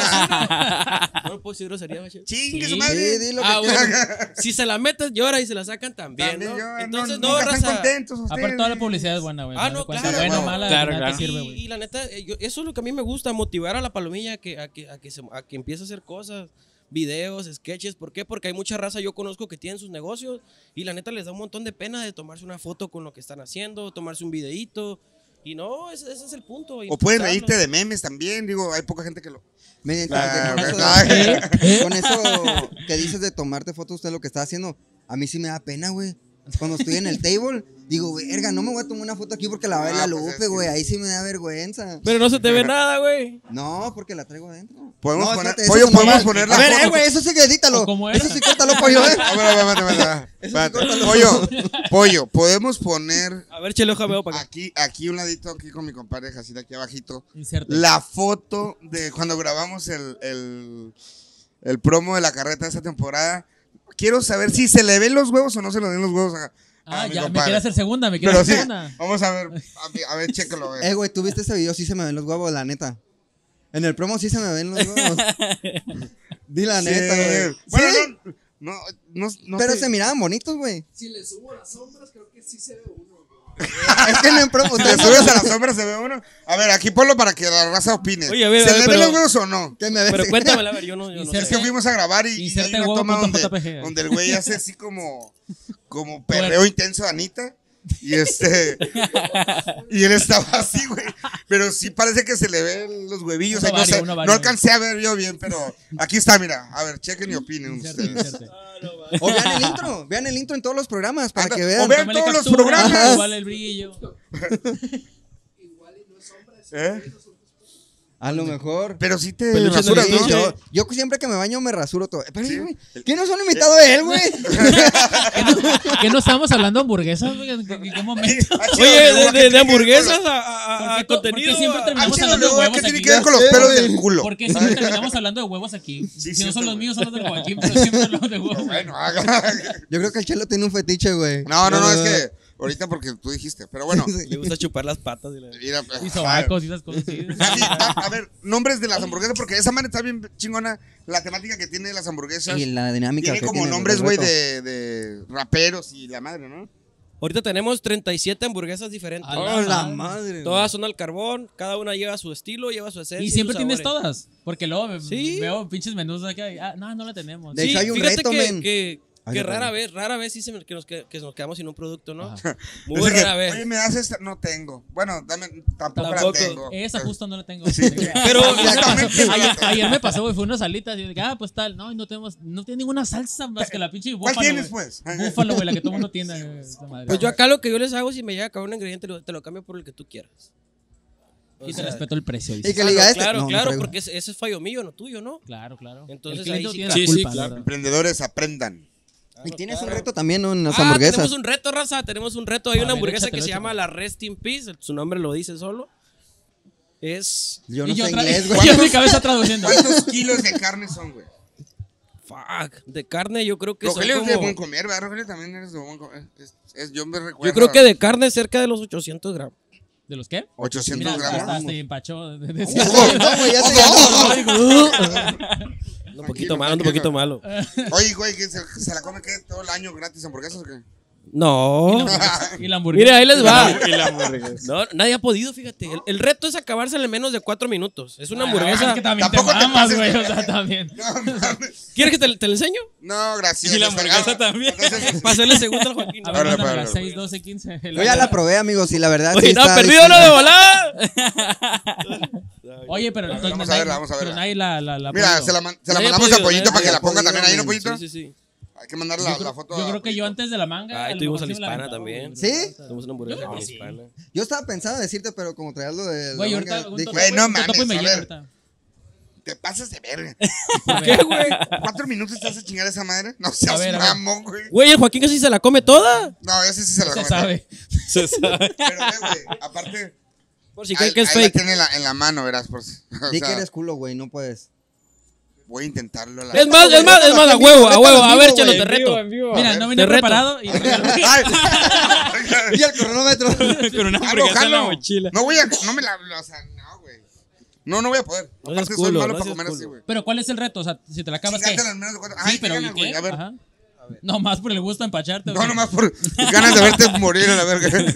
No, no puedo decir grosería, macho. ¡Chingue Sí. su madre! Sí, dilo Ah, que bueno. Si se la metes, llora y se la sacan también, También ¿no? yo, Entonces, no, no, nunca están raza. contentos ustedes. Aparte, toda la publicidad es buena, güey. Ah, Me no, doy cuenta. claro, Buena o güey. mala, Claro, de nada claro. te sirve, Y, güey. y la neta, eh, yo- eso es lo que a mí me gusta, motivar a la palomilla a que, a que, a que, se, a que empiece a hacer cosas, videos, sketches. ¿Por qué? Porque hay mucha raza yo conozco que tienen sus negocios y la neta les da un montón de pena de tomarse una foto con lo que están haciendo, tomarse un videíto. Y no, ese, ese es el punto. O puedes impulsarlo. reírte de memes también, digo, hay poca gente que lo... Miren, Claro, con, eso, claro. con eso que dices de tomarte fotos, usted lo que está haciendo, a mí sí me da pena, güey. Cuando estoy en el table, digo, verga, no me voy a tomar una foto aquí porque la va a ver Ah, la pues es Lupe, que- güey. Ahí sí me da vergüenza. Pero no se te ve nada, güey. No, porque la traigo adentro. Podemos No, poner- espérate, eso Pollo, como podemos va- poner la A ver, foto. eh, güey, eso sí que edítalo. ¿O cómo era? Eso sí, córtalo, pollo, eh. A ver, a ver, espérate, espérate, Eso sí, espérate. córtalo. Pollo, pollo, podemos poner A ver, chele, hoja, veo para acá. aquí, aquí un ladito, aquí con mi compadre Jacita, aquí abajito, Inserte. la foto de cuando grabamos el, el, el promo de la carreta de esta temporada. Quiero saber si se le ven los huevos o no se le ven los huevos a, a Ah, mi ya, me compadre. quiere hacer segunda, me quiere Pero hacer sí, segunda. vamos a ver, a, a ver, chécalo. a ver. Eh, güey, ¿tú viste ese video? Sí se me ven los huevos, la neta. En el promo sí se me ven los huevos. Di la Sí. neta, güey. Bueno, ¿Sí? no, no, no, no Pero te- se miraban bonitos, güey. Si le subo las sombras, creo que sí se ve uno. Es que en el promo. Si le subes a la sombra se ve uno. A ver, aquí ponlo para que la raza opine. Oye, a ver, ¿Se a ver, le ven pero- los huevos o no? Que me ves. Pero cuéntamela, a ver, yo no, yo no Inserte- Es que sé. fuimos a grabar y, y hay Inserte una huevo toma punto donde, JPG. donde el güey hace así como, como perreo intenso a Anita. Y este. Y él estaba así, güey. Pero sí parece que se le ven los huevillos. Un ahí no, ovario, sé, un no ovario. alcancé a ver yo bien, pero aquí está, mira. A ver, chequen y opinen Inserte, ustedes. inserte. O vean el intro. Vean el intro en todos los programas para Anda, que o vean. vean Tómale todos los captura, programas. igual el brillo. Igual y no es sombra, es ¿Eh? A lo mejor. Pero sí te Peluche rasuras, Sí, ¿no? yo, yo siempre que me baño me rasuro todo. Pero, Sí. güey, ¿quién no es un invitado de él, güey? ¿Qué no estábamos hablando de hamburguesas? güey? ¿En qué- en qué momento? Ah, chido, Oye, luego, de, ¿qué de, de tiene que ver con hamburguesas los- a, a- a Porque to- contenido. porque siempre a- Ah, terminamos chido, hablando de luego, huevos ¿qué tiene aquí. que ver con los Ya sé, pelos güey. del culo? Porque siempre terminamos hablando de huevos aquí. Sí, Si no cierto, son los güey. míos, son los del Joaquín, pero siempre hablamos de huevos. Bueno, haga. Yo creo que el Chelo tiene un fetiche, güey. No, no, no, es que ahorita porque tú dijiste, pero bueno. Le gusta chupar las patas. Y la- Mira, Y sobacos y esas cosas. Sí. Ah, sí, a, a ver, nombres de las hamburguesas, porque esa madre está bien chingona. La temática que tiene las hamburguesas. Y la dinámica Tiene que como tiene, nombres, el güey, reto. de, de raperos y la madre, ¿no? Ahorita tenemos treinta y siete hamburguesas diferentes. A ¡Oh, la madre. madre! Todas son al carbón, cada una lleva su estilo, lleva su esencia. Y siempre sus tienes sabores. todas. Porque luego me- Sí. veo pinches menús de aquí. Ah, no, no la tenemos. De hecho, hay un fíjate reto, que, men. que, Ay, que no, rara no. vez, rara vez sí se me- que, nos, que, que nos quedamos sin un producto, ¿no? Ajá. Muy Dice que, rara vez. Oye, ¿me das esta? No tengo. Bueno, dame, tampoco, Tampoco. la tengo. Esa justo no la tengo. Pero- ayer, me pasó, Exactamente. ayer, ayer me pasó, güey, fue unas salitas y yo dije, ah, pues tal, no, y no tenemos, no tiene ninguna salsa más que la pinche ¿Cuál búfalo. tienes, güey. pues? Búfalo, güey, la que todo el mundo tiene. güey, esa madre. Pues yo acá lo que yo les hago, si me llega a acabar un ingrediente, lo- te lo cambio por el que tú quieras. O Y te sea, respeto el precio. Y dice. que ah, le no, diga este. claro, No, no claro, traigo. porque ese, ese es fallo mío, no tuyo, ¿no? Claro, claro. Entonces, el cliente ahí sí tiene que- la sí, sí, culpa, claro. ¿verdad? Emprendedores, aprendan. Y tienes un claro. reto también, ¿no? En las Ah, hamburguesas. tenemos un reto, raza, tenemos un reto. Hay A una ver, hamburguesa échatelo, que se llama échatelo. la Rest in Peace, su nombre lo dice solo. Es. Yo no Y yo sé tra- inglés, yo güey. en mi cabeza traduciendo. ¿Cuántos kilos de carne son, güey? Fuck. De carne, yo creo que son Rogelio es de como- buen comer, ¿verdad? Rogelio también eres de buen comer. Es- es- yo me recuerdo. Yo creo que de carne cerca de los ochocientos gramos. ¿De los qué? ochocientos Mira, hasta, gramos. hasta se empachó. de- de- de- No, güey, ya se Ando un poquito malo, ando un poquito malo. Oye, güey, ¿que se, se la come qué? ¿Todo el año gratis hamburguesas o qué? No. Y la hamburguesa. Mire, ahí les va. Y la hamburguesa. No, nadie ha podido, fíjate. El, el reto es acabársela en menos de cuatro minutos. Es una Ah, hamburguesa. es que también te Tampoco te mamas, pases güey. de- O sea, también. No, mames. ¿Quieres que te, te la enseño? No, gracias. Y la Está- hamburguesa ah, también. entonces- Para hacerle segundo al Joaquín. A ver, Órale, mándame órale, las órale. seis, doce, quince. Yo ya la probé, amigos, y la verdad. Oye, sí no, está perdido no de distinta. volar. Oye, pero entonces Vamos no a hay- verla, vamos a pero verla. no hay la, la, la Mira, pollo. se la, man- se la Nadie ha mandamos podido, a Pollito nadie para que ha la ponga podido, también ahí, ¿no, güey. Pollito? Sí, sí, sí. Hay que mandarle la, la foto. Yo a creo que yo Pollito. antes de la manga. Ahí a lo tuvimos mejor a la sí me la hispana aventaba, también. güey. ¿Sí? Tenemos una hamburguesa Yo con creo que sí. hispana. Yo estaba pensando en decirte, pero como traías lo de. Güey, la ahorita. manga, un dije, topo- Güey, no un topo y mames, me a llena ver. ahorita. Te pasas de verga. A ver. ¿Qué, güey? ¿Cuatro minutos te hace chingar esa madre? No A seas ver, a ver. mamón, güey. Güey, el Joaquín casi se la come toda. No, ese sí se la Se come. sabe. Se sabe. Pero, ve, güey, aparte. Por si creen ahí- que es ahí la fake. tiene en la, en la mano, verás. Por si- o Di sea, que eres culo, güey, no puedes. voy a intentarlo. La... Es más, es más, es más, a huevo, a huevo. A ver, chelo, te En vivo, reto. en vivo. Mira, ver, no vine te reto. preparado. Y Ay. Y el cronómetro. Con una Jalo, hamburguesa en la jalo. mochila. No voy a. No me la. O sea, no, güey. No, no voy a poder. No Aparte, seas soy culo, malo no para seas comer culo. así, güey. Pero ¿cuál es el reto? O sea, si te la acabas, ¿qué? Chingátela en menos de cuatro. Ay, Sí, pero ¿y ganas, güey, qué? a ver. Ajá. No, más por el gusto de empacharte. ¿o No, qué? nomás por ganas de verte morir a la verga.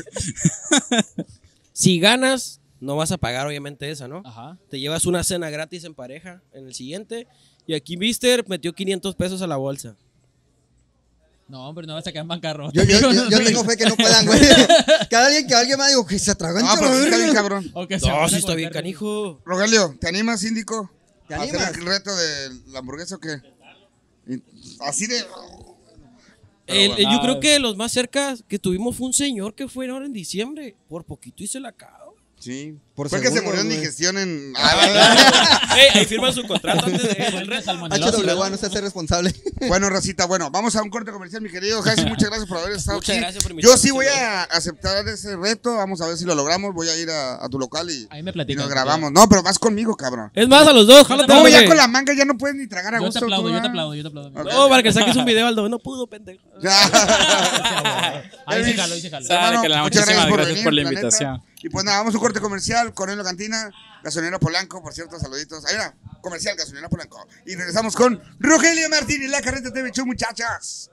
Si ganas, no vas a pagar obviamente esa, ¿no? Ajá. Te llevas una cena gratis en pareja en el siguiente. Y aquí Mister metió quinientos pesos a la bolsa. No, hombre, no vas a quedar en bancarrota. Yo, yo, yo, yo tengo fe que no puedan, güey. Cada alguien que alguien me digo que se atragó No, pero sí está bien, cabrón. O que se No, pone sí está con bien, el- canijo. Rogelio, ¿te animas, síndico? ¿Te ¿A animas? hacer el reto de la hamburguesa o qué? Y- Así de. El- bueno. el- yo creo que los más cerca que tuvimos fue un señor que fue ahora en diciembre. Por poquito y se la acabó. Sí. Por Fue que se segundos, murió en güey. digestión en. Ey, ahí firman su contrato antes de el reto. Salmonelosis, H W A ¿verdad? no se hace responsable. Bueno, Racita, bueno, vamos a un corte comercial, mi querido Jason. Muchas gracias por haber estado Muchas aquí. gracias por Yo invitarme, sí voy chelo. a aceptar ese reto. Vamos a ver si lo logramos. Voy a ir a, a tu local y, Ahí me y platican. nos grabamos. No, pero vas conmigo, cabrón. Es más, a los dos, jálate. No, ya güey. con la manga ya no puedes ni tragar a Yo gusto. te aplaudo, tú, yo te ¿ah? aplaudo, yo te aplaudo. Ok. No, para que saques un video, Aldo. No pudo, pendejo. Ahí sí jalo, ahí sí jalo. Sale, Hermano, que la- muchas gracias muchísimas por gracias venir, por la la neta. invitación. Y pues nada, vamos a un corte comercial, Cornelio Cantina, Gasolinera Polanco, por cierto, saluditos. Ahí va, comercial, Gasolinera Polanco. Y regresamos con Rogelio Martín y la Carreta T V Show, muchachas.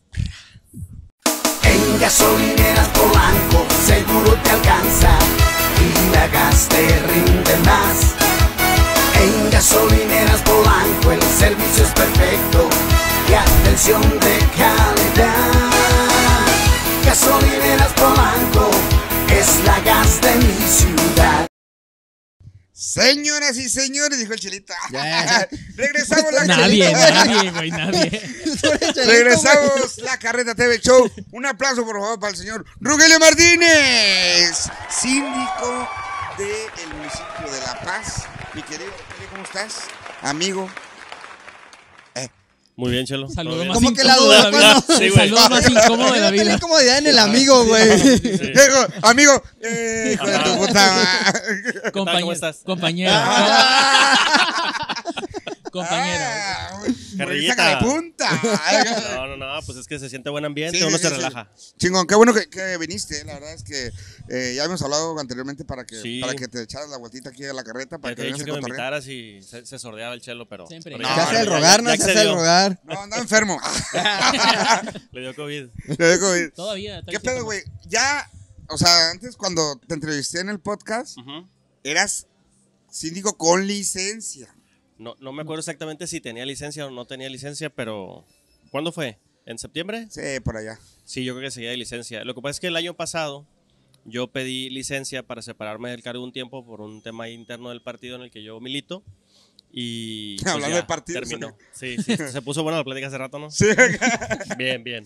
En gasolineras Polanco seguro te alcanza y la gas te rinde más. En gasolineras Polanco el servicio es perfecto y atención de calidad. Gasolineras Polanco es la gas de mi ciudad. Señoras y señores, dijo el Chelito. Ya. Regresamos la Nadie, Carreta. nadie, güey, nadie. Regresamos la Carreta T V Show. Un aplauso, por favor, para el señor Rogelio Martínez, síndico del municipio de La Paz. Mi querido Rogelio, ¿cómo estás? Amigo. Muy bien, Chelo. Saludo más ¿Cómo que la incómodo de la duda? vida. ¿Cuándo? Sí, El güey. saludo más incómodo de la Tenía vida. incomodidad en el amigo, güey. Digo, amigo, eh, hijo de tu puta madre. Compañero. ¿Cómo estás? Compañero. Compañero. Ah, Carrillita. sácale punta. No, no, no, pues es que se siente buen ambiente, Sí, uno sí, se sí, sí. relaja. Chingón, qué bueno que, que viniste. La verdad es que eh, ya hemos hablado anteriormente para que, Sí. para que te echaras la vueltita aquí a la carreta. Para Ya que te he vengas dicho a que me cotorrear. invitaras y se, se sordeaba el chelo, pero. Siempre. pero No, Se hace ya- el rogar, no ya se hace el accedió. rogar. No, andaba enfermo. Le dio COVID. Le digo, güey, Todavía. ¿qué pedo, güey? Ya, o sea, antes cuando te entrevisté en el podcast, Ujú. eras síndico con licencia. No, no me acuerdo exactamente si tenía licencia o no tenía licencia, pero. ¿Cuándo fue? ¿En septiembre? Sí, por allá. Sí, yo creo que seguía de licencia. Lo que pasa es que el año pasado yo pedí licencia para separarme del cargo un tiempo por un tema interno del partido en el que yo milito. Y pues, Hablando ya, de partidos. terminó. Sí, sí, se puso buena la plática hace rato, ¿no? Sí, Bien, bien.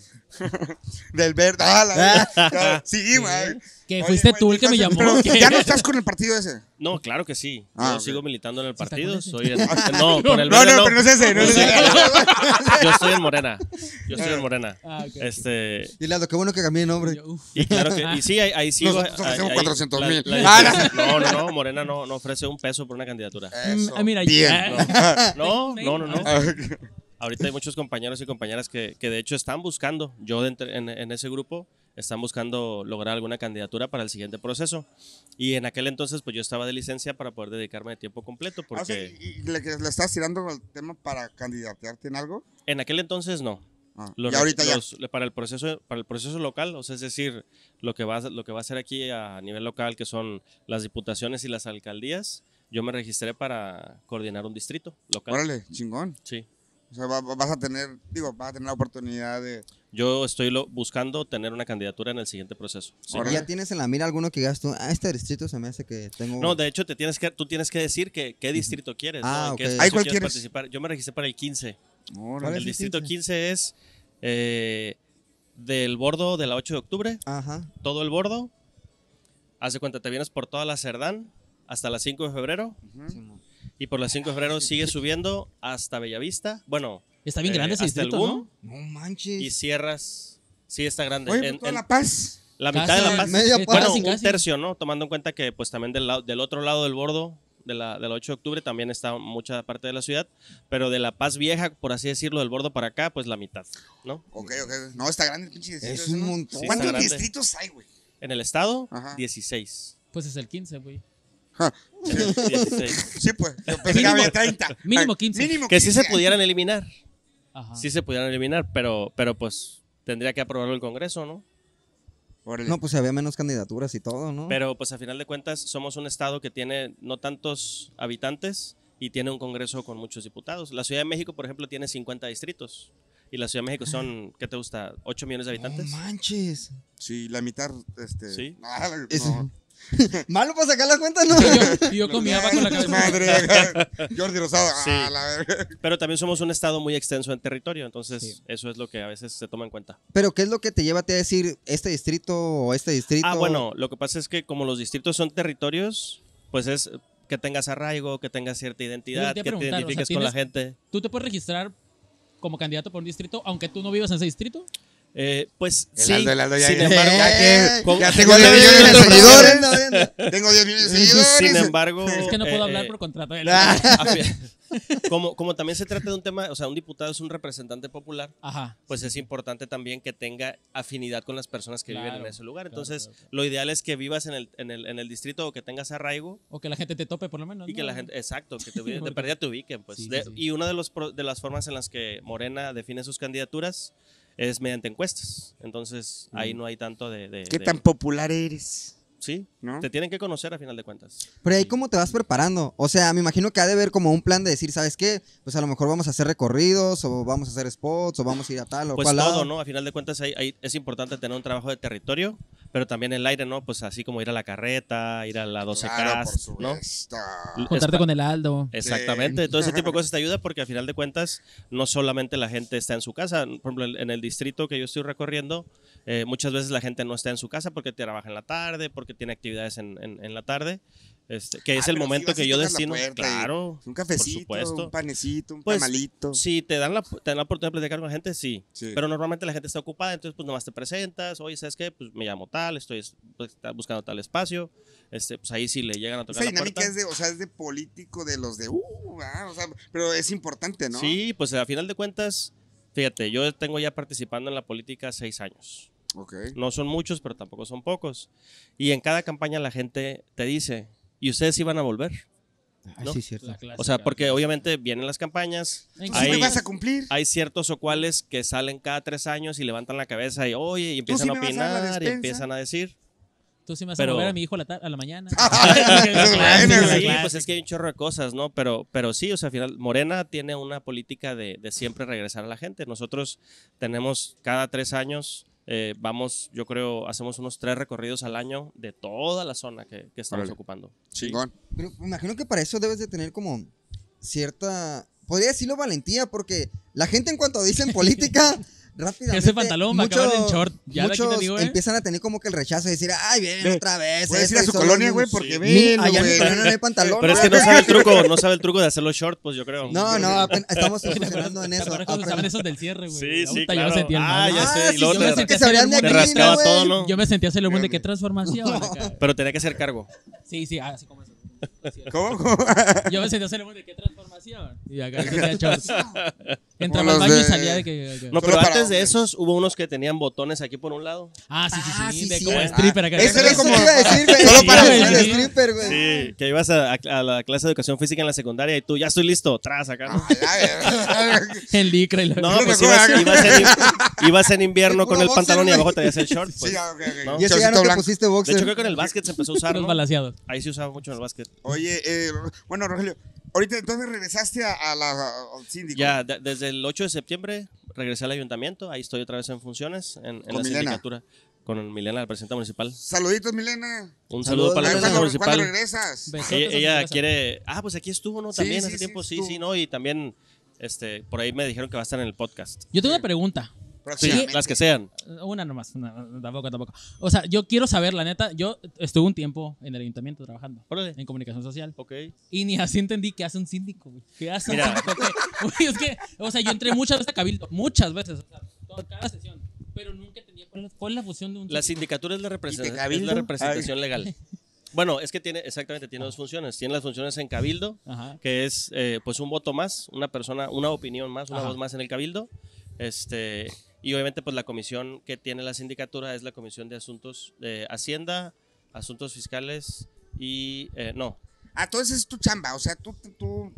del verde. Ah, la, la, seguimos. ay. Que Oye, fuiste güey, tú el que me entonces, llamó. pero ¿Qué? ¿Ya no estás con el partido ese? No, claro que sí. Ah, Yo ok. sigo militando en el ¿Sí está partido. con ese? Soy en, no, con el No, verde no, pero no es ese. No es ese. Yo estoy en Morena. Yo estoy en Morena. Ah, ok. Este, Dile, Aldo, qué bueno que cambié de nombre. Yo, uf. y claro que, y sí, ahí, ahí sigo. Nosotros ahí- ofrecemos ahí- cuatrocientos la- mil. la Ah, diferencia- No, no, no, Morena no, no ofrece un peso por una candidatura. Eso. Ah, mira, Bien. ya. No, no, no, no. Ah, Ahorita hay muchos compañeros y compañeras que, que de hecho están buscando, yo de entre- en, en ese grupo, están buscando lograr alguna candidatura para el siguiente proceso. Y en aquel entonces, pues yo estaba de licencia para poder dedicarme de tiempo completo, o sea, porque ¿y le, le estás tirando el tema para candidatearte en algo? en aquel entonces no. Ah, Los y ahorita ya. los- para el proceso para el proceso local, o sea, es decir, lo que va a- lo que va a hacer aquí a nivel local, que son las diputaciones y las alcaldías, yo me registré para coordinar un distrito local. Órale, chingón. Sí. O sea, va- va- vas a tener, digo, vas a tener la oportunidad de... Yo estoy lo- buscando tener una candidatura en el siguiente proceso. Sí. Órale. ¿Ya tienes en la mira alguno que digas tú? Ah, este distrito se me hace que tengo... No, de hecho te tienes que tú tienes que decir que, qué distrito quieres, Ah, ¿no? ¿En qué ok. espacio Ay, ¿cuál quieres quieres? participar? Yo me registré para el quince. Órale. ¿Cuál es El el distrito quince? quince es eh, del bordo de la ocho de octubre, Ajá. todo el bordo. Haz de cuenta, te vienes por toda la Cerdán hasta las cinco de febrero. Y por las cinco de febrero sigues subiendo hasta Bellavista. Bueno, Está bien eh, grande ese hasta el distrito, Boom, ¿no? No manches. y cierras. Sí, está grande. Oye, En- toda en- La Paz. la mitad Casi, de La Paz. media eh, paz. Bueno, casi, un casi. tercio, ¿no? Tomando en cuenta que pues también del, lado- del otro lado del bordo de la, del ocho de octubre también está mucha parte de la ciudad, pero de La Paz Vieja, por así decirlo, del bordo para acá, pues la mitad, ¿no? Ok, ok. No, está grande el pinche distrito. Es ese, un ¿no? montón. Sí, ¿Cuántos está grande. distritos hay, güey? En el estado, Ajá. dieciséis. Pues es el quince, güey. Ja, Sí, dieciséis. sí, pues. Yo pensé que había treinta. Mínimo Ay, quince. Mínimo Que sí se quince. pudieran eliminar, Ajá. sí se pudieran eliminar, pero, pero pues tendría que aprobarlo el Congreso, ¿no? Órale. No, pues había menos candidaturas y todo, ¿no? Pero pues a final de cuentas somos un estado que tiene no tantos habitantes y tiene un Congreso con muchos diputados. La Ciudad de México, por ejemplo, tiene cincuenta distritos. Y la Ciudad de México son, ¿qué te gusta? ¿ocho millones de No habitantes? manches. Sí, la mitad, este... Sí. Ah, Es- no. Malo para sacar la cuenta, ¿no? Y yo comía con la cabeza. Madre, Jordi Rosado. Sí. Ah, la verga. Pero también somos un estado muy extenso en territorio, entonces Sí. eso es lo que a veces se toma en cuenta. Pero ¿qué es lo que te lleva a ti a decir este distrito o este distrito? Ah, bueno, lo que pasa es que como los distritos son territorios, pues es que tengas arraigo, que tengas cierta identidad, te iba a que te preguntar, o sea, identifiques con la ¿tienes- gente. ¿Tú te puedes registrar como candidato por un distrito aunque tú no vivas en ese distrito? Eh, pues El sí, Aldo, el Aldo ya- sin ya- embargo, ya que- como- ya tengo Ya diez le millones dieron de el seguidores. seguidores. Tengo diez millones de seguidores. sin embargo, Es que no puedo eh, hablar eh, por contrato. a fi- como, como también se trata de un tema, o sea, un diputado es un representante popular, Ajá. pues es importante también que tenga afinidad con las personas que viven Claro, en ese lugar. claro, Entonces, claro, claro. lo ideal es que vivas en el, en el, en el distrito o que tengas arraigo O que la gente te tope por lo menos. y que ¿no? la gente, exacto, que te, ubi- de Porque- perdida te ubiquen. Pues. Sí, sí, De- sí. Y una de, los, pro- de las formas en las que Morena define sus candidaturas es mediante encuestas. Entonces, ahí no hay tanto de... de- ¿Qué de- tan popular eres? Sí, ¿No? te tienen que conocer a final de cuentas. Pero ahí cómo te vas preparando. O sea, me imagino que ha de haber como un plan de decir, ¿sabes qué? Pues a lo mejor vamos a hacer recorridos o vamos a hacer spots o vamos a ir a tal o Pues cual todo, lado. ¿no? A final de cuentas hay- hay- es importante tener un trabajo de territorio, pero también el aire, ¿no? Pues así como ir a la carreta, ir a la doce Claro, por K, ¿no? supuesto. Juntarte Es pa- con el Aldo. Exactamente, todo ese tipo de cosas te ayuda porque a final de cuentas no solamente la gente está en su casa, por ejemplo en el distrito que yo estoy recorriendo, eh, muchas veces la gente no está en su casa porque trabaja en la tarde, porque tiene actividades en, en- en la tarde, este, que Ah, es el pero sí momento vas y que yo tocas la destino, puerta y claro, Un cafecito, por supuesto. un panecito, un Pues, tamalito. Si te dan, la, te dan la oportunidad de platicar con la gente, sí. Sí. Pero normalmente la gente está ocupada, entonces pues nomás te presentas, oye, ¿sabes qué? Pues me llamo tal, estoy pues, está buscando tal espacio, este, pues ahí sí le llegan a tocar Esa la dinámica puerta. es de, o sea, es de político de los de, uh, ah, o sea, pero es importante, ¿no? Sí, pues a final de cuentas, fíjate, yo tengo ya participando en la política seis años. Ok. No son muchos, pero tampoco son pocos. Y en cada campaña la gente te dice, ¿y ustedes iban a volver? Ay, ¿no? sí, cierto. La clásica. O sea, porque obviamente vienen las campañas, Venga, ¿Tú sí me hay, vas a cumplir? hay ciertos o cuales que salen cada tres años y levantan la cabeza y oye, y empiezan sí a me vas a dar la opinar y despensa? empiezan a decir. Tú sí me vas pero- a mover a mi hijo a la, tar- a la mañana. Ay, La eso es clásica, bueno, la güey. Sí, clásica. pues es que hay un chorro de cosas, ¿no? Pero, pero sí, o sea, al final, Morena tiene una política de, de siempre regresar a la gente. Nosotros tenemos cada tres años, eh, vamos, yo creo, hacemos unos tres recorridos al año de toda la zona que, que estamos Órale. ocupando. Sí. Chingón. Pero me imagino que para eso debes de tener como cierta, podría decirlo valentía, porque la gente en cuanto dicen política, rápidamente. Ese pantalón va a acabar en short. Ya de aquí muchos te digo, ¿eh? empiezan a tener como que el rechazo de decir, ay, ven Ve, otra vez. Puedes esto ir a y su solo colonia, es un- güey, porque Mi- ven, allá en mi güey. colonia no hay pantalón. Pero es que no sabe el truco, no sabe el truco de hacerlo short, pues yo creo. No, no, apenas estamos funcionando en ¿Te eso. acuerdas cuando usaban Apenas- esos del cierre, güey? Sí, sí, Puta, claro. Yo me sentía el Ah, mal. ya Ah, sé. sí, Y luego yo me te, sentí que a se hacer abrían de el te aquí, mundo. rascaba güey. todo, ¿no? Yo me sentía hacer el mundo de qué transformación. acá. Pero tenía que ser cargo. Sí, sí, así como eso. ¿Cómo? ¿Cómo? Yo me sentía hacer el mundo de qué transformación. Y acá yo tenía shorts. Entraba Como al los baño de- y salía de que. que- No, Solo pero para antes de hombres. esos hubo unos que tenían botones aquí por un lado. Ah, sí, sí, Ah, sí. sí, de sí. como Ah, stripper acá. ese era Eso como te iba a decir, güey. solo Sí, para güey, mujeres. el stripper, güey. Sí, que ibas a, a- a la clase de educación física en la secundaria y tú, ya estoy listo, tras acá. ¿no? En licra y la. No, Yo pues me ibas, acuerdo. ibas, en, ibas en invierno El puro con el boxer, pantalón y güey. abajo traías el short. Pues. Sí, ah, ok, ok. ¿no? Y ese ya Chorcito no te blanco. pusiste De boxer. hecho, creo que en el básquet se empezó a usar, Los ¿no? balaseados. Ahí se usaba mucho en el básquet. Oye, eh, bueno, Rogelio, ahorita entonces regresaste a, a la, al síndico. Ya, de- desde el ocho de septiembre regresé al ayuntamiento. Ahí estoy otra vez en funciones, en, en Con la Milena. sindicatura. Con Milena, la presidenta municipal. Saluditos, Milena. Un Saludos, saludo para la Milena. presidenta ¿Cuándo, ¿Cuándo municipal. regresas? Besotes Ella, a tu ella casa. quiere. Ah, pues aquí estuvo, ¿no? Sí, También sí, hace sí, tiempo, sí, estuvo. sí, ¿no? Y también, este, por ahí me dijeron que va a estar en el podcast. Yo tengo una pregunta. Sí, Próximamente. las que sean. Una nomás, una, tampoco, tampoco. O sea, yo quiero saber, la neta, yo estuve un tiempo en el ayuntamiento trabajando Órale. en comunicación social. Ok. Y ni así entendí qué hace un síndico, güey. ¿Qué hace un Mira. síndico? ¿Qué? Güey, es que, o sea, yo entré muchas veces a Cabildo, muchas veces, o sea, toda- cada sesión, pero nunca entendía cuál, cuál es la función de un La síndico. sindicatura es la, ¿Y representa- de es cabildo? la representación legal. Bueno, es que tiene, exactamente, tiene dos funciones. Tiene las funciones en cabildo, Ajá. que es eh, pues un voto más, una persona, una opinión más, una Ajá. voz más en el cabildo. Este, y obviamente pues la comisión que tiene la sindicatura es la comisión de asuntos de Hacienda, asuntos fiscales y eh, no, Ah, entonces es tu chamba, o sea, tú, tú, tú,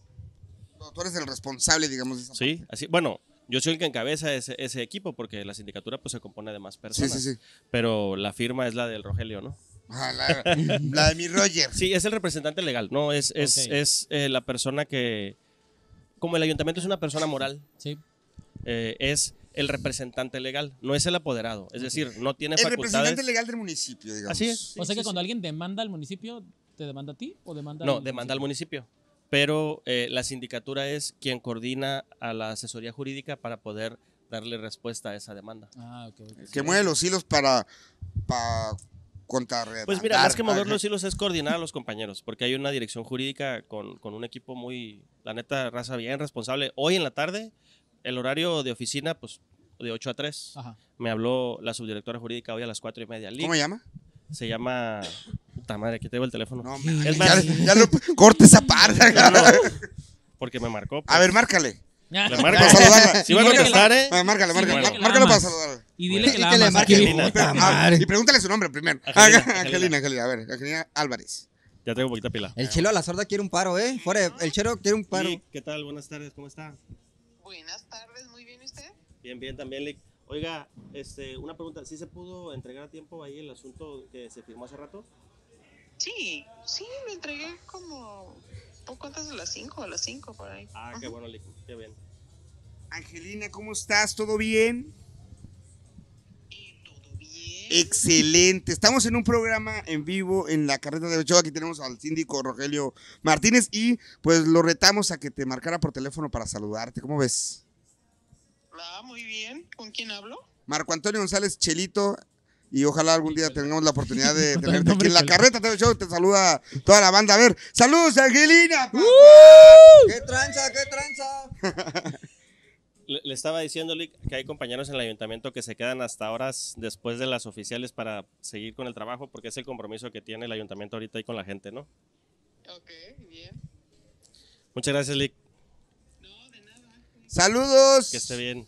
tú eres el responsable, digamos. De esa sí, así, bueno, yo soy el que encabeza ese, ese equipo porque la sindicatura pues se compone de más parte. personas. Sí, sí, sí. Pero la firma es la del Rogelio, ¿no? Ah, la, la de mi Roger. Sí, es el representante legal, ¿no? Es, es, Ok. es eh, la persona que, como el ayuntamiento es una persona moral, Sí. eh, es el representante legal, no es el apoderado. Es decir, no tiene El facultades. representante legal del municipio, digamos. Así es. O sea que cuando alguien demanda al municipio, ¿te demanda a ti o demanda No, al demanda al municipio. Pero eh, la sindicatura es quien coordina a la asesoría jurídica para poder darle respuesta a esa demanda. Ah, ok. ok. Que mueve los hilos para, para contrarredar. Pues mira, más que mover Ajá. los hilos es coordinar a los compañeros, porque hay una dirección jurídica con, con un equipo muy, la neta, raza bien responsable. Hoy en la tarde, el horario de oficina, pues de ocho a tres. Ajá. Me habló la subdirectora jurídica hoy a las cuatro y media. Lic, ¿Cómo se llama? Se llama... Puta madre, aquí tengo el teléfono. No, Sí. man, Es ya, más- ya lo corte esa parte. No, no, porque me marcó. pues. A ver, márcale. Le Para marco. saludarla. Si va a Dile que contestar, la- ¿eh? Ah, márcale, Sí, márcale. dile que la Márcale para amas. saludarla. Y dile que Y la que le amas. marque. aquí. Angelina. Puta Ah, madre. y pregúntale su nombre primero. Angelina, Ah, Angelina, Angelina. A ver, Angelina Álvarez. Ya tengo poquita pila. El chelo a la sorda quiere un paro, ¿eh? Fuera, el chelo quiere un paro. Lic, ¿qué tal? Buenas tardes, ¿cómo está? Buenas tardes, muy bien, ¿y usted? Bien, bien, también, Lic. Oiga, este, una pregunta, ¿sí se pudo entregar a tiempo ahí el asunto que se firmó hace rato? Sí, sí, lo entregué como poco antes de las cinco, a las cinco por ahí. Ah, qué Ujú. bueno, Lic, qué bien. Angelina, ¿cómo estás? ¿Todo bien? ¿Y todo bien? Excelente. Estamos en un programa en vivo en la carreta de Ochoa. Aquí tenemos al síndico Rogelio Martínez y pues lo retamos a que te marcara por teléfono para saludarte. ¿Cómo ves? Ah, muy bien. ¿Con quién hablo? Marco Antonio González Chelito. Y ojalá algún día tengamos la oportunidad de Con tenerte aquí nombre en la Chelito. carreta T V Show. Te saluda toda la banda. A ver, saludos, Angelina. papá. ¡Qué tranza, qué tranza! Le, le estaba diciendo, Lic, que hay compañeros en el ayuntamiento que se quedan hasta horas después de las oficiales para seguir con el trabajo, porque es el compromiso que tiene el ayuntamiento ahorita ahí con la gente, ¿no? Ok, bien. Muchas gracias, Lic, No, de nada. Saludos. que esté bien.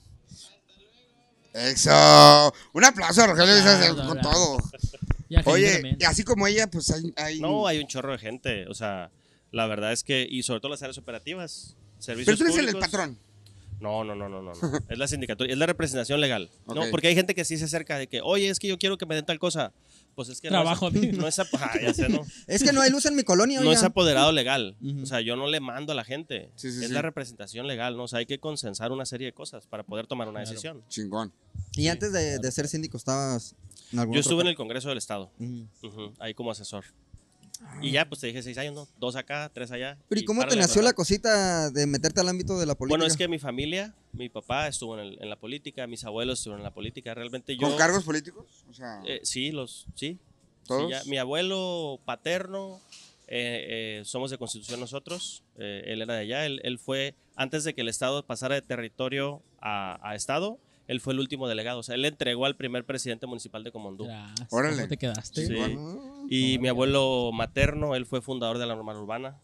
Eso. Un aplauso a Rogelio Aplauso, Díaz, con aplauso. todo. Y Angelina Oye, también. y así como ella, pues hay. hay- No, hay un chorro de gente, o sea, la verdad es que, y sobre todo las áreas operativas, servicios Pero tú eres el, el públicos. patrón. No, no, no, no, no, no. Es la sindicatura, es la representación legal. No, Ok. porque hay gente que sí se acerca de que, oye, es que yo quiero que me den tal cosa. Pues es que Trabajo. no es, no es, ap- ah, ya sé, ¿no? Es que no hay luz en mi colonia, No es oiga. apoderado legal. Ujú. O sea, yo no le mando a la gente. Sí, sí, es sí. la representación legal, ¿no? O sea, hay que consensar una serie de cosas para poder tomar una Claro. decisión. Chingón. Y antes de, de ser síndico estabas en algún Yo otro estuve en ca- el Congreso del Estado, Ujú. ujú, ahí como asesor. Y ya, pues te dije seis años, ¿no? Dos acá, tres allá. Pero ¿y cómo te párale, nació ¿verdad? la cosita de meterte al ámbito de la política? Bueno, es que mi familia, mi papá estuvo en, el- en la política, mis abuelos estuvieron en la política. Realmente yo... ¿Con cargos políticos? O sea, Eh, sí, los, sí. ¿todos? Sí, ya. Mi abuelo paterno, eh, eh, somos de Constitución nosotros, eh, él era de allá, él, él fue, antes de que el Estado pasara de territorio a, a Estado, él fue el último delegado, o sea, él le entregó al primer presidente municipal de Comondú. Gracias. Órale. ¿Cómo te quedaste? Sí. Ah, Y mi abuelo materno, él fue fundador de la normal urbana.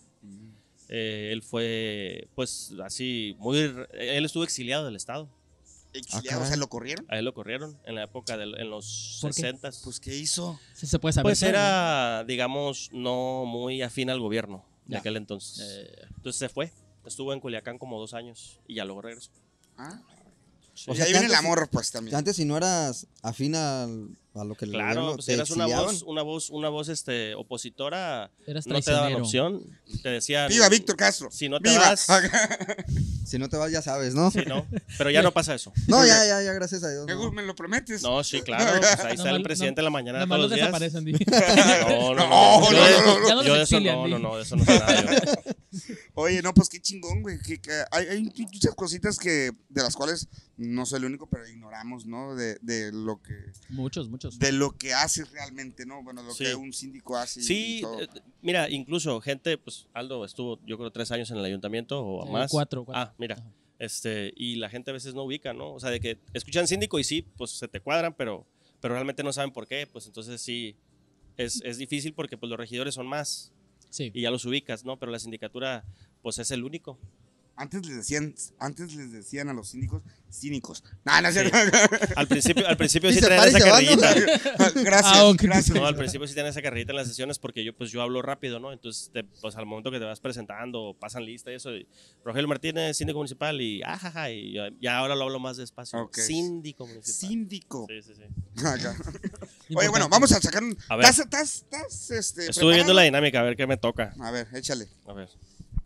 Eh, él fue, pues, así, muy, él estuvo exiliado del Estado. Exiliado, Ah, o sea, ¿lo corrieron? A él lo corrieron en la época de en los ¿Por qué? sesentas. Pues, ¿qué hizo? Sí se puede saber. Pues todo, era, digamos, no muy afín al gobierno de Ya. aquel entonces. Eh, Entonces se fue. Estuvo en Culiacán como dos años y ya luego regresó. Ah. Sí. O Y sea, ahí que viene el antes- amor, pues, que también. antes si no eras afín al- a lo que el Claro, gobierno pues te eras una exiliaban. voz, una voz, una voz este, opositora, Eras no te daban traicionero. opción. Te decían. ¡Viva Víctor Castro! Si no te ¡Viva! vas. Si no te vas, ya sabes, ¿no? Sí, no. Pero ya no pasa eso. No, ya, ya, ya, gracias a Dios. ¿Qué, no. ¿Me lo prometes? No, sí, claro. Pues ahí está Nomás- el presidente en la mañana Nomás todos los los días. desaparecen. di. No, no, no. No, yo no, de- no, no, Ya no yo los de eso exilian, no, di. no, no, de eso no sé nada yo. Oye, no, pues qué chingón, güey. Que, que hay, hay muchas cositas que de las cuales no soy el único, pero ignoramos, ¿no? De, de lo que Muchos, muchos. de lo que haces realmente, ¿no? Bueno, lo Sí. que un síndico hace. y Sí, todo. eh, mira, incluso gente, pues Aldo estuvo, yo creo, tres años en el ayuntamiento o Eh, más. cuatro, cuatro. Ah, mira. Ajá. Este, y la gente a veces no ubica, ¿no? O sea, de que escuchan síndico y sí, pues se te cuadran, pero, pero realmente no saben por qué. Pues entonces sí, es, es difícil porque pues los regidores son más Sí. y ya los ubicas, ¿no? Pero la sindicatura, pues es el único. Antes les decían, antes les decían a los síndicos cínicos. No, no es cierto. Al principio, al principio Y sí se traen para y esa se van, ¿no? carrillita. Gracias, Ah, ok. gracias. No, al principio sí tienen esa carrerita en las sesiones porque yo pues yo hablo rápido, ¿no? Entonces, te- pues al momento que te vas presentando, pasan lista y eso, y Rogelio Martínez, síndico municipal, y ajaja, y ya, ya ahora lo hablo más despacio. Ok. Síndico municipal. Síndico. Sí, sí, sí. Acá. Oye, Importante. bueno, vamos a sacar un. A ver. ¿Estás, estás, estás, este, Estuve viendo la preparado? dinámica, a ver qué me toca. A ver, échale. A ver.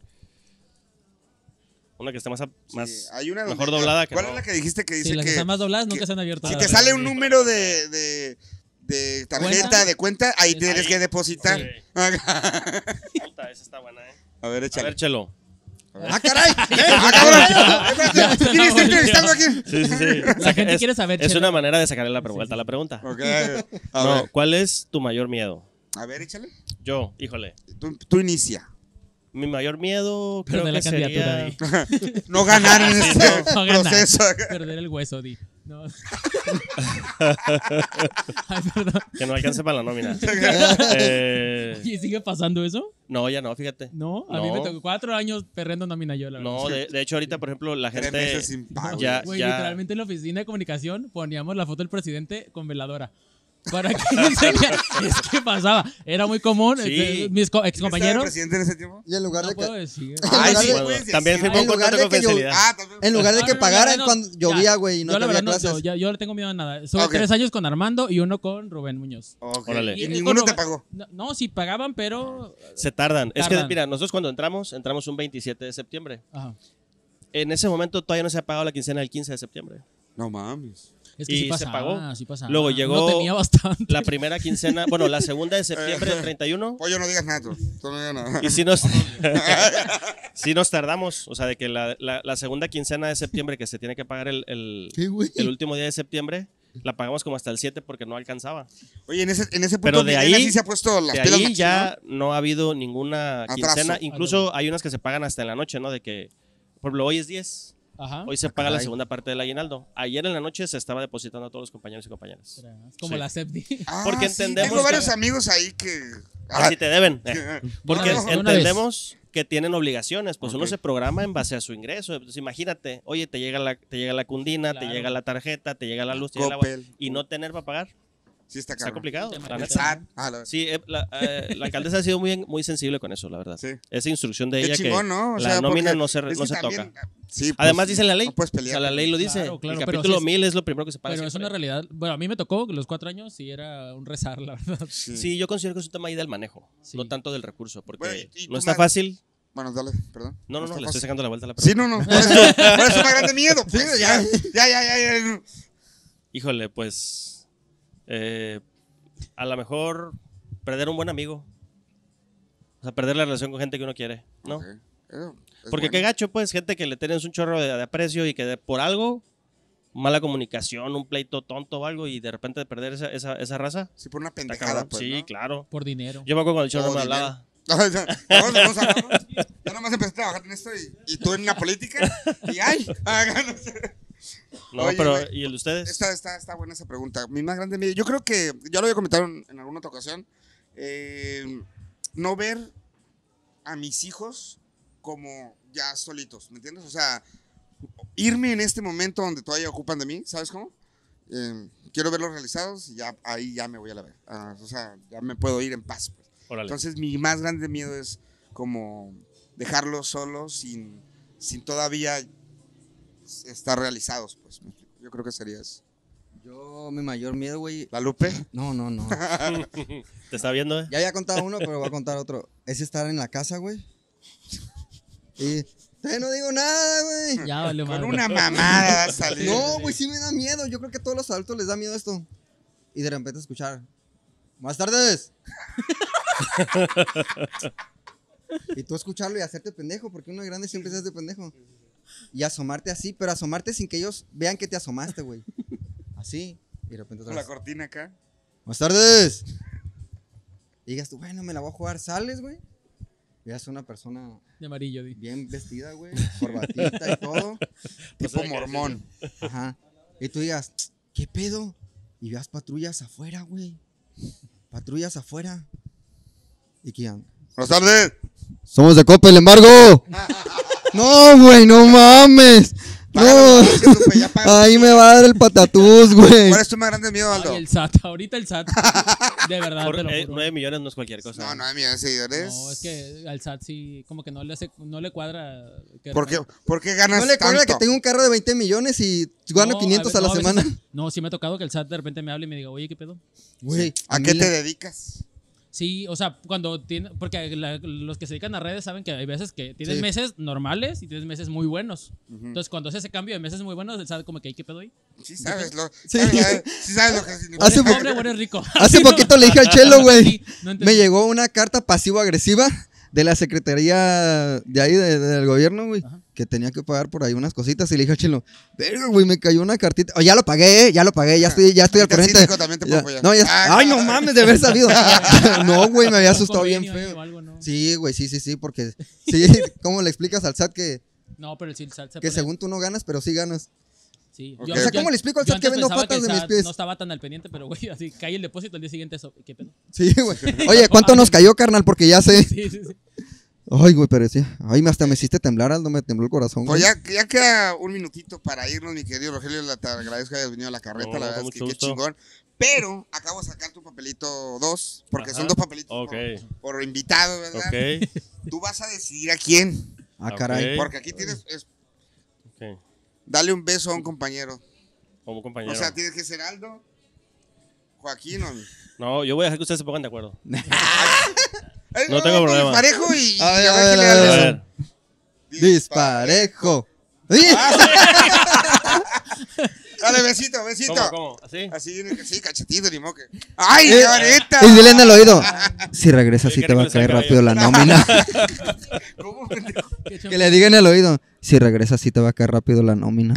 Una que esté más, a- más Sí, hay una donde- mejor doblada que ¿Cuál no. es la que dijiste que dice Sí, las que que están más dobladas nunca que- se han abierto. si Ah, te verdad. sale un número de, de, de tarjeta, ¿Cuenta? de cuenta, ahí Sí. tienes Ahí. que depositar. Sí. Acá. Puta, esa está buena, ¿eh? A ver, A échale. ver, Chelo. ¡Ah, caray! ¡Eh, ah, cabrón! Ya Espérate, se ¿quién la está entrevistando aquí? Sí, sí, sí. La Saca- gente es, quiere saber, Es Chelo. una manera de sacarle la vuelta a la pregunta. Ok, a No, ver, ¿cuál es tu mayor miedo? a ver, échale. Yo, híjole. Tú, tú inicia. Mi mayor miedo creo Perder que la candidatura, sería... di. No ganar en este No ganar. proceso. Perder el hueso, di. No. Ay, perdón. Que no alcance para la nómina. Eh, ¿Y sigue pasando eso? no, ya no, fíjate. No, a mí No. me tocó cuatro años perdiendo nómina yo, la verdad. No, de, de hecho ahorita, por ejemplo, la Tres gente... meses sin pago. Ya, Güey, ya... literalmente en la oficina de comunicación poníamos la foto del presidente con veladora. Para que enseñara. Es que pasaba. Era muy común. Sí. este, mis co- ¿Estaba excompañeros. presidente en ese tiempo? Y en lugar No de puedo que, decir. Ay, lugar sí, de- Bueno, puedes también decir. firmó En un lugar contrato de de que yo- confidencialidad. Ah, también. en lugar de No, que no, no, pagaran no, cuando ya. llovía, güey, y no Yo la había verdad no, clases. yo, ya- yo no le tengo miedo a nada. Estuve Ok. tres años con Armando y uno con Rubén Muñoz. Ok. Órale. Y eh, ninguno con te Rubén- pagó. No, no, sí pagaban, pero. Se tardan. Es que, Tardan. mira, nosotros cuando entramos, entramos un veintisiete de septiembre. Ajá. En ese momento todavía no se ha pagado la quincena del quince de septiembre. No mames. Es que Y sí se pasaba. pagó. Sí pasaba. Luego Uno llegó tenía bastante. La primera quincena, bueno, la segunda de septiembre del treinta y uno. Pollo, no digas nada tú. Tú no digas nada. Y sí nos, sí nos tardamos. O sea, de que la, la- la segunda quincena de septiembre, que se tiene que pagar el, el, Sí, güey. el último día de septiembre, la pagamos como hasta el siete porque no alcanzaba. Oye, en ese, en ese punto Pero de Miguel ahí- así se ha puesto las De pilas ahí machín, ya no ha habido ninguna Atraso. quincena. Incluso hay unas que se pagan hasta en la noche, ¿no? De que, por ejemplo, hoy es diez. Ajá. Hoy se paga la caray. segunda parte del aguinaldo. Ayer en la noche se estaba depositando a todos los compañeros y compañeras. Como Sí. la SEPDI. ¿no? Ah, Porque sí, entendemos Tengo que- varios amigos ahí que. Así te deben. Porque Una vez, una vez. entendemos que tienen obligaciones. Pues uno Ok. se programa en base a su ingreso. Entonces, imagínate, oye, te llega la, te llega la cundina, te Claro. llega la tarjeta, te llega la luz, te llega el agua, Coppel. y no tener para pagar. Sí, está Está cabrón. complicado. Tema la de El neta. S A T. Ah, la- Sí, eh, la, eh, la alcaldesa ha sido muy, muy sensible con eso, la verdad. Sí. Esa instrucción de Qué ella chingón, que ¿no? O la sea, nómina porque no se, es no que se también, toca. Sí, pues, Además dice la ley. No puedes O pelear. sea, la ley lo dice. Claro, claro, el pero capítulo sí es- mil es lo primero que se paga. Pero es siempre. una realidad. Bueno, a mí me tocó los cuatro años y era un rezar, la verdad. Sí. Sí, yo considero que es un tema ahí del manejo, Sí. no tanto del recurso, porque Bueno, y- y no tu está madre- fácil. Bueno, dale, perdón. No, no, no, está le estoy fácil. sacando la vuelta a la Sí, pregunta. no, no. Por eso, por eso me agarré miedo. Pues, ya, ya, ya, ya, ya. Híjole, pues. eh, a lo mejor perder un buen amigo. sea, perder la relación con gente que uno quiere, ¿no? Ok. Eso es Porque bueno. qué gacho, pues, gente que le tienes un chorro de, de aprecio y que de- por algo, mala comunicación, un pleito tonto o algo, y de repente perder esa, esa, esa raza. Sí, por una Está pendejada, cabrón. pues, Sí, ¿no? claro. Por dinero. Yo me acuerdo cuando el chorro Oh, me dinero. hablaba. Vamos, vamos a hablar, ¿no? Yo nomás empecé a trabajar en esto y, y tú en la política. Y ay, ah, no sé. No, Oye, pero, güey, ¿y el de ustedes? Está, está, está buena esa pregunta. Mi más grande miedo, yo creo que, ya lo había comentado en, en alguna otra ocasión, eh, no ver a mis hijos como ya solitos, ¿me entiendes? O sea, irme en este momento donde todavía ocupan de mí, ¿sabes cómo? Eh, quiero verlos realizados y ya ahí ya me voy a la ver. Ah, o sea, ya me puedo ir en paz, pues. Órale. Entonces mi más grande miedo es como dejarlos solos sin, sin todavía estar realizados, pues. ¿me explico? Yo creo que sería eso. Yo, mi mayor miedo, güey. ¿La Lupe? No, no, no. ¿Te está viendo, eh? Ya había contado uno, pero voy a contar otro. Es estar en la casa, güey. Y. "Te no digo nada, güey". Ya vale, Con madre. una mamada va a salir. No, güey, sí me da miedo. Yo creo que a todos los adultos les da miedo esto. Y de repente escuchar. "Buenas tardes". Y tú escucharlo y hacerte pendejo, porque uno de grande siempre se hace pendejo. Y asomarte así, pero asomarte sin que ellos vean que te asomaste, güey. Así. Y de repente otra Con la vez. cortina acá. "Buenas tardes". Y digas tú, bueno, me la voy a jugar. Sales, güey. Veas una persona De amarillo, di. bien vestida, güey. Corbatita y todo. Tipo qué mormón. Ajá. Y tú digas, ¿qué pedo? Y veas patrullas afuera, güey. Patrullas afuera. Y que digan, Buenas tardes. somos de Copa el embargo. No, güey, no mames. Págalo, No. págalo, Lupe, ya págalo. Ahí me va a dar el patatús, güey. ¿Cuál es tu más grande miedo, Aldo? Ay, el S A T. Ahorita el S A T. De verdad, Por, te lo eh, juro. nueve millones no es cualquier cosa. No, no, miedo de seguidores. No, es que al S A T sí, como que no le hace, no le cuadra. que- ¿Por qué, ¿Por qué ganas No le cuadra tanto? que tengo un carro de veinte millones y gano No, quinientos a a, ver, la no, veces- semana. No, sí me ha tocado que el S A T de repente me hable y me diga, oye, ¿qué pedo? Güey, ¿A mí qué la- te dedicas? Sí, o sea, cuando tiene, porque la- los que se dedican a redes saben que hay veces que tienes Sí. meses normales y tienes meses muy buenos. Entonces, cuando hace ese cambio de meses muy buenos, él sabe como que hay que pedo ahí. Sí sabes lo, Sí. sabes, sabes- sí sabes lo que significa. Hace ¿Eres poco- pobre o eres rico? Hace poquito le dije al Chelo, güey. Sí, no entendí. Me llegó una carta pasivo-agresiva de la secretaría de ahí, de- del gobierno, güey. Ajá. Que tenía que pagar por ahí unas cositas. Y le dije al Chelo, verga, güey, me cayó una cartita. Oh, ya lo pagué, eh, ya lo pagué, ya estoy, ya estoy al Ahorita corriente. síndico también te puedo Ya- apoyar. no, ya- Ah, ay, no mames, de haber sabido. No, güey, me había Un asustado bien convenio ahí feo. o algo, ¿no? Sí, güey, sí, sí, sí, porque sí, ¿cómo le explicas al S A T que, No, pero el S A T se que pone- según tú no ganas, pero sí ganas? Sí. Ok. Yo- O sea, yo- ¿cómo le explico al yo S A T que antes vendo pensaba patas el de S A mis T pies? No estaba tan al pendiente, pero güey, así cae el depósito al día siguiente eso. ¿Qué pedo? Sí, güey. Oye, ¿cuánto nos cayó, carnal? Porque ya sé. Sí, sí, sí. Ay, güey, pero sí. Ay, hasta me hiciste temblar, Aldo, me tembló el corazón. Pues güey. ya, ya queda un minutito para irnos, mi querido Rogelio. la- Te agradezco que hayas venido a la carreta, No, la verdad con es que mucho qué gusto. chingón. Pero acabo de sacar tu papelito dos, porque Ajá. son dos papelitos Ok. por, por invitado, ¿verdad? Ok. Tú vas a decidir a quién, Ah, caray. Ok. porque aquí tienes, es, Ok. dale un beso a un compañero. Como compañero. O sea, tienes que ser Aldo, Joaquín o... No, yo voy a dejar que ustedes se pongan de acuerdo. Ay, No tengo vamos problema. Parejo y, A ver, y a a ver ver, quién le a da el ver, A a beso. ver. Disparejo. ¡Sí! Dale, besito, besito. ¿Cómo, cómo? ¿Así? Así, sí, cachetito, ni modo que. ¡Ay, Eh, ahorita! Y dile en el oído. Si regresas, Sí, sí te va a que caer regrese rápido la nómina. ¿Cómo, pendejo? Qué Que le diga en el oído. Si regresas, sí te va a caer rápido la nómina.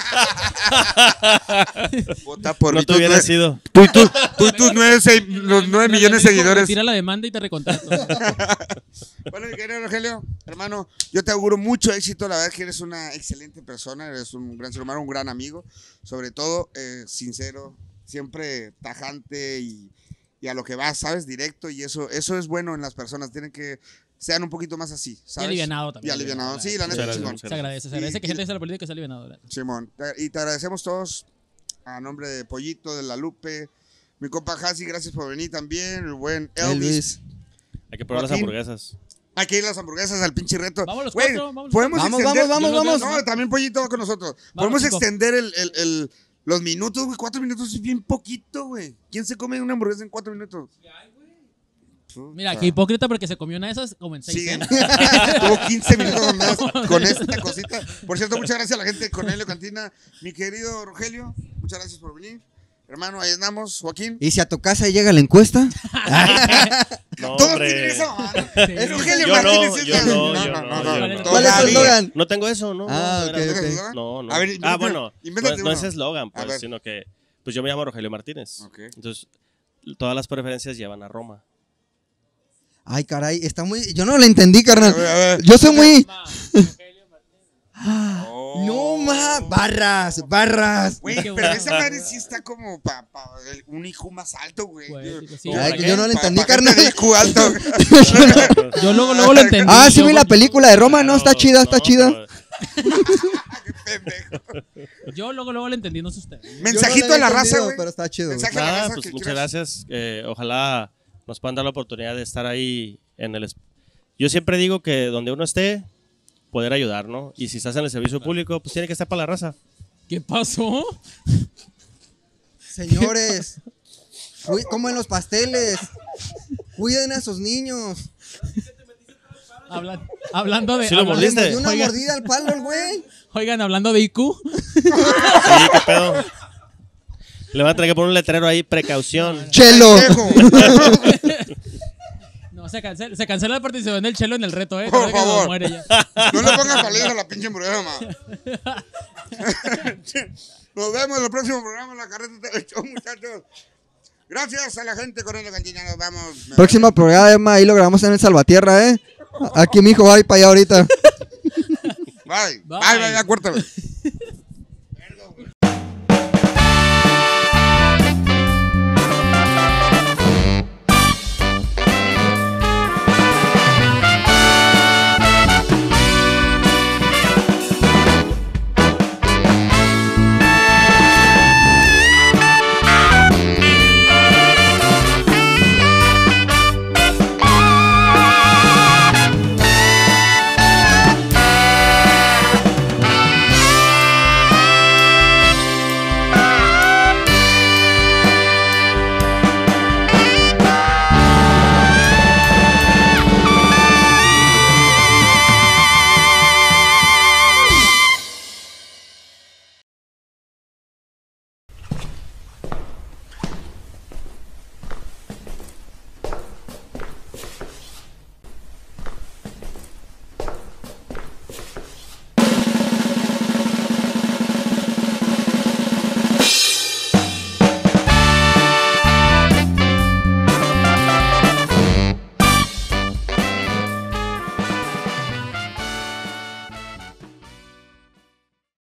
Vota por No mí, te tus hubiera nueve- sido. Tú y tú, tú y tus nueve, seis- los nueve millones de seguidores. Tira la demanda y te recontrato. Bueno, mi querido Rogelio, hermano, yo te auguro mucho éxito. La verdad es que eres una excelente persona, eres un gran ser humano, un gran amigo. Sobre todo, eh, sincero, siempre tajante y, y a lo que vas, ¿sabes? Directo. Y eso, eso es bueno en las personas. Tienen que sean un poquito más así, Y ¿sabes? alivianado también. Y alivianado. Sí, la Muchas neta, gracias, chingón. muchas Se agradece, se agradece que gente de la política sea alivianado. ¿verdad? Simón, te- y te agradecemos todos a nombre de Pollito, de La Lupe, mi compa Hasi, gracias por venir también, el buen Elvis. Elvis. Hay que probar las Joaquín. hamburguesas. Hay que ir a las hamburguesas al pinche reto. Vamos los Güey, cuatro, vamos los podemos Vamos, extender- vamos, vamos, Yo los veo, vamos. No, también Pollito va con nosotros. Vamos, Podemos cinco. extender el, el- el- los minutos, güey. Cuatro minutos es bien poquito, güey. ¿Quién se come una hamburguesa en cuatro minutos? Mira, Puta. qué hipócrita porque se comió una de esas como en seis. Sí, ¿eh? tuvo quince minutos más con esta cosita. Por cierto, muchas gracias a la gente de Cornelio Cantina. Mi querido Rogelio, muchas gracias por venir. Hermano, ahí andamos. Joaquín. ¿Y si a tu casa llega la encuesta? No, no, Todos hombre. tienen esa mano. Es Rogelio Yo Martínez no, es yo la- no, yo no, yo no. ¿Cuál es tu Todavía. eslogan? No tengo eso, ¿no? Ah, no, ok, era- ok. ¿Eslogan? No, no. A ver, ah, invéntate- bueno, no, invéntate no es uno. eslogan, A ver. pues, sino que pues yo me llamo Rogelio Martínez. Ok. Entonces, todas las preferencias llevan a Roma. Ay, caray, está muy. Yo no lo entendí, carnal. A ver, a ver. Yo soy muy. Oh. No, ma. Barras, barras. Güey, Qué pero bueno. esa madre sí está como para pa, el- un I Q más alto, güey. Güey, Yo- sí. como Ay, pa' que qué, yo no lo pa- entendí, pa' gente carnal. de I Q alto. Yo luego, luego lo entendí. Ah, sí Yo vi la con- película de Roma, ¿no? Está Claro, chida, está no, chida. pero- Qué pendejo. Yo luego, luego lo entendí, no sé usted. Mensajito Yo no a lo la había raza, entendido, güey. Pero está chido. Mensaje a la Nada, raza pues que muchas quieras. gracias. Eh, ojalá nos puedan dar la oportunidad de estar ahí en el... es- Yo siempre digo que donde uno esté, poder ayudar, ¿no? Y si estás en el servicio público, pues tiene que estar para la raza. ¿Qué pasó? Señores, uy, como en los pasteles. Cuiden a sus niños. Hablan- hablando de. Sí lo hablando- Le mordiste. mordió una Oigan. mordida al palo el güey. Oigan, hablando de I Q. Sí, qué pedo. Le van a tener que poner un letrero ahí, precaución. Chelo. No, se cancela, se cancela la participación del Chelo en el reto, ¿eh? Por Creo que nos favor. muere ya. No le pongas salidas a la pinche hamburguesa, ma. Nos vemos en el próximo programa en la carreta del show, muchachos. Gracias a la gente con el cantina. Nos vamos. Próximo programa, ahí lo grabamos en el Salvatierra, ¿eh? Aquí, mijo, va para allá ahorita. Bye. Bye, Bye. bye, ya, cuértalo.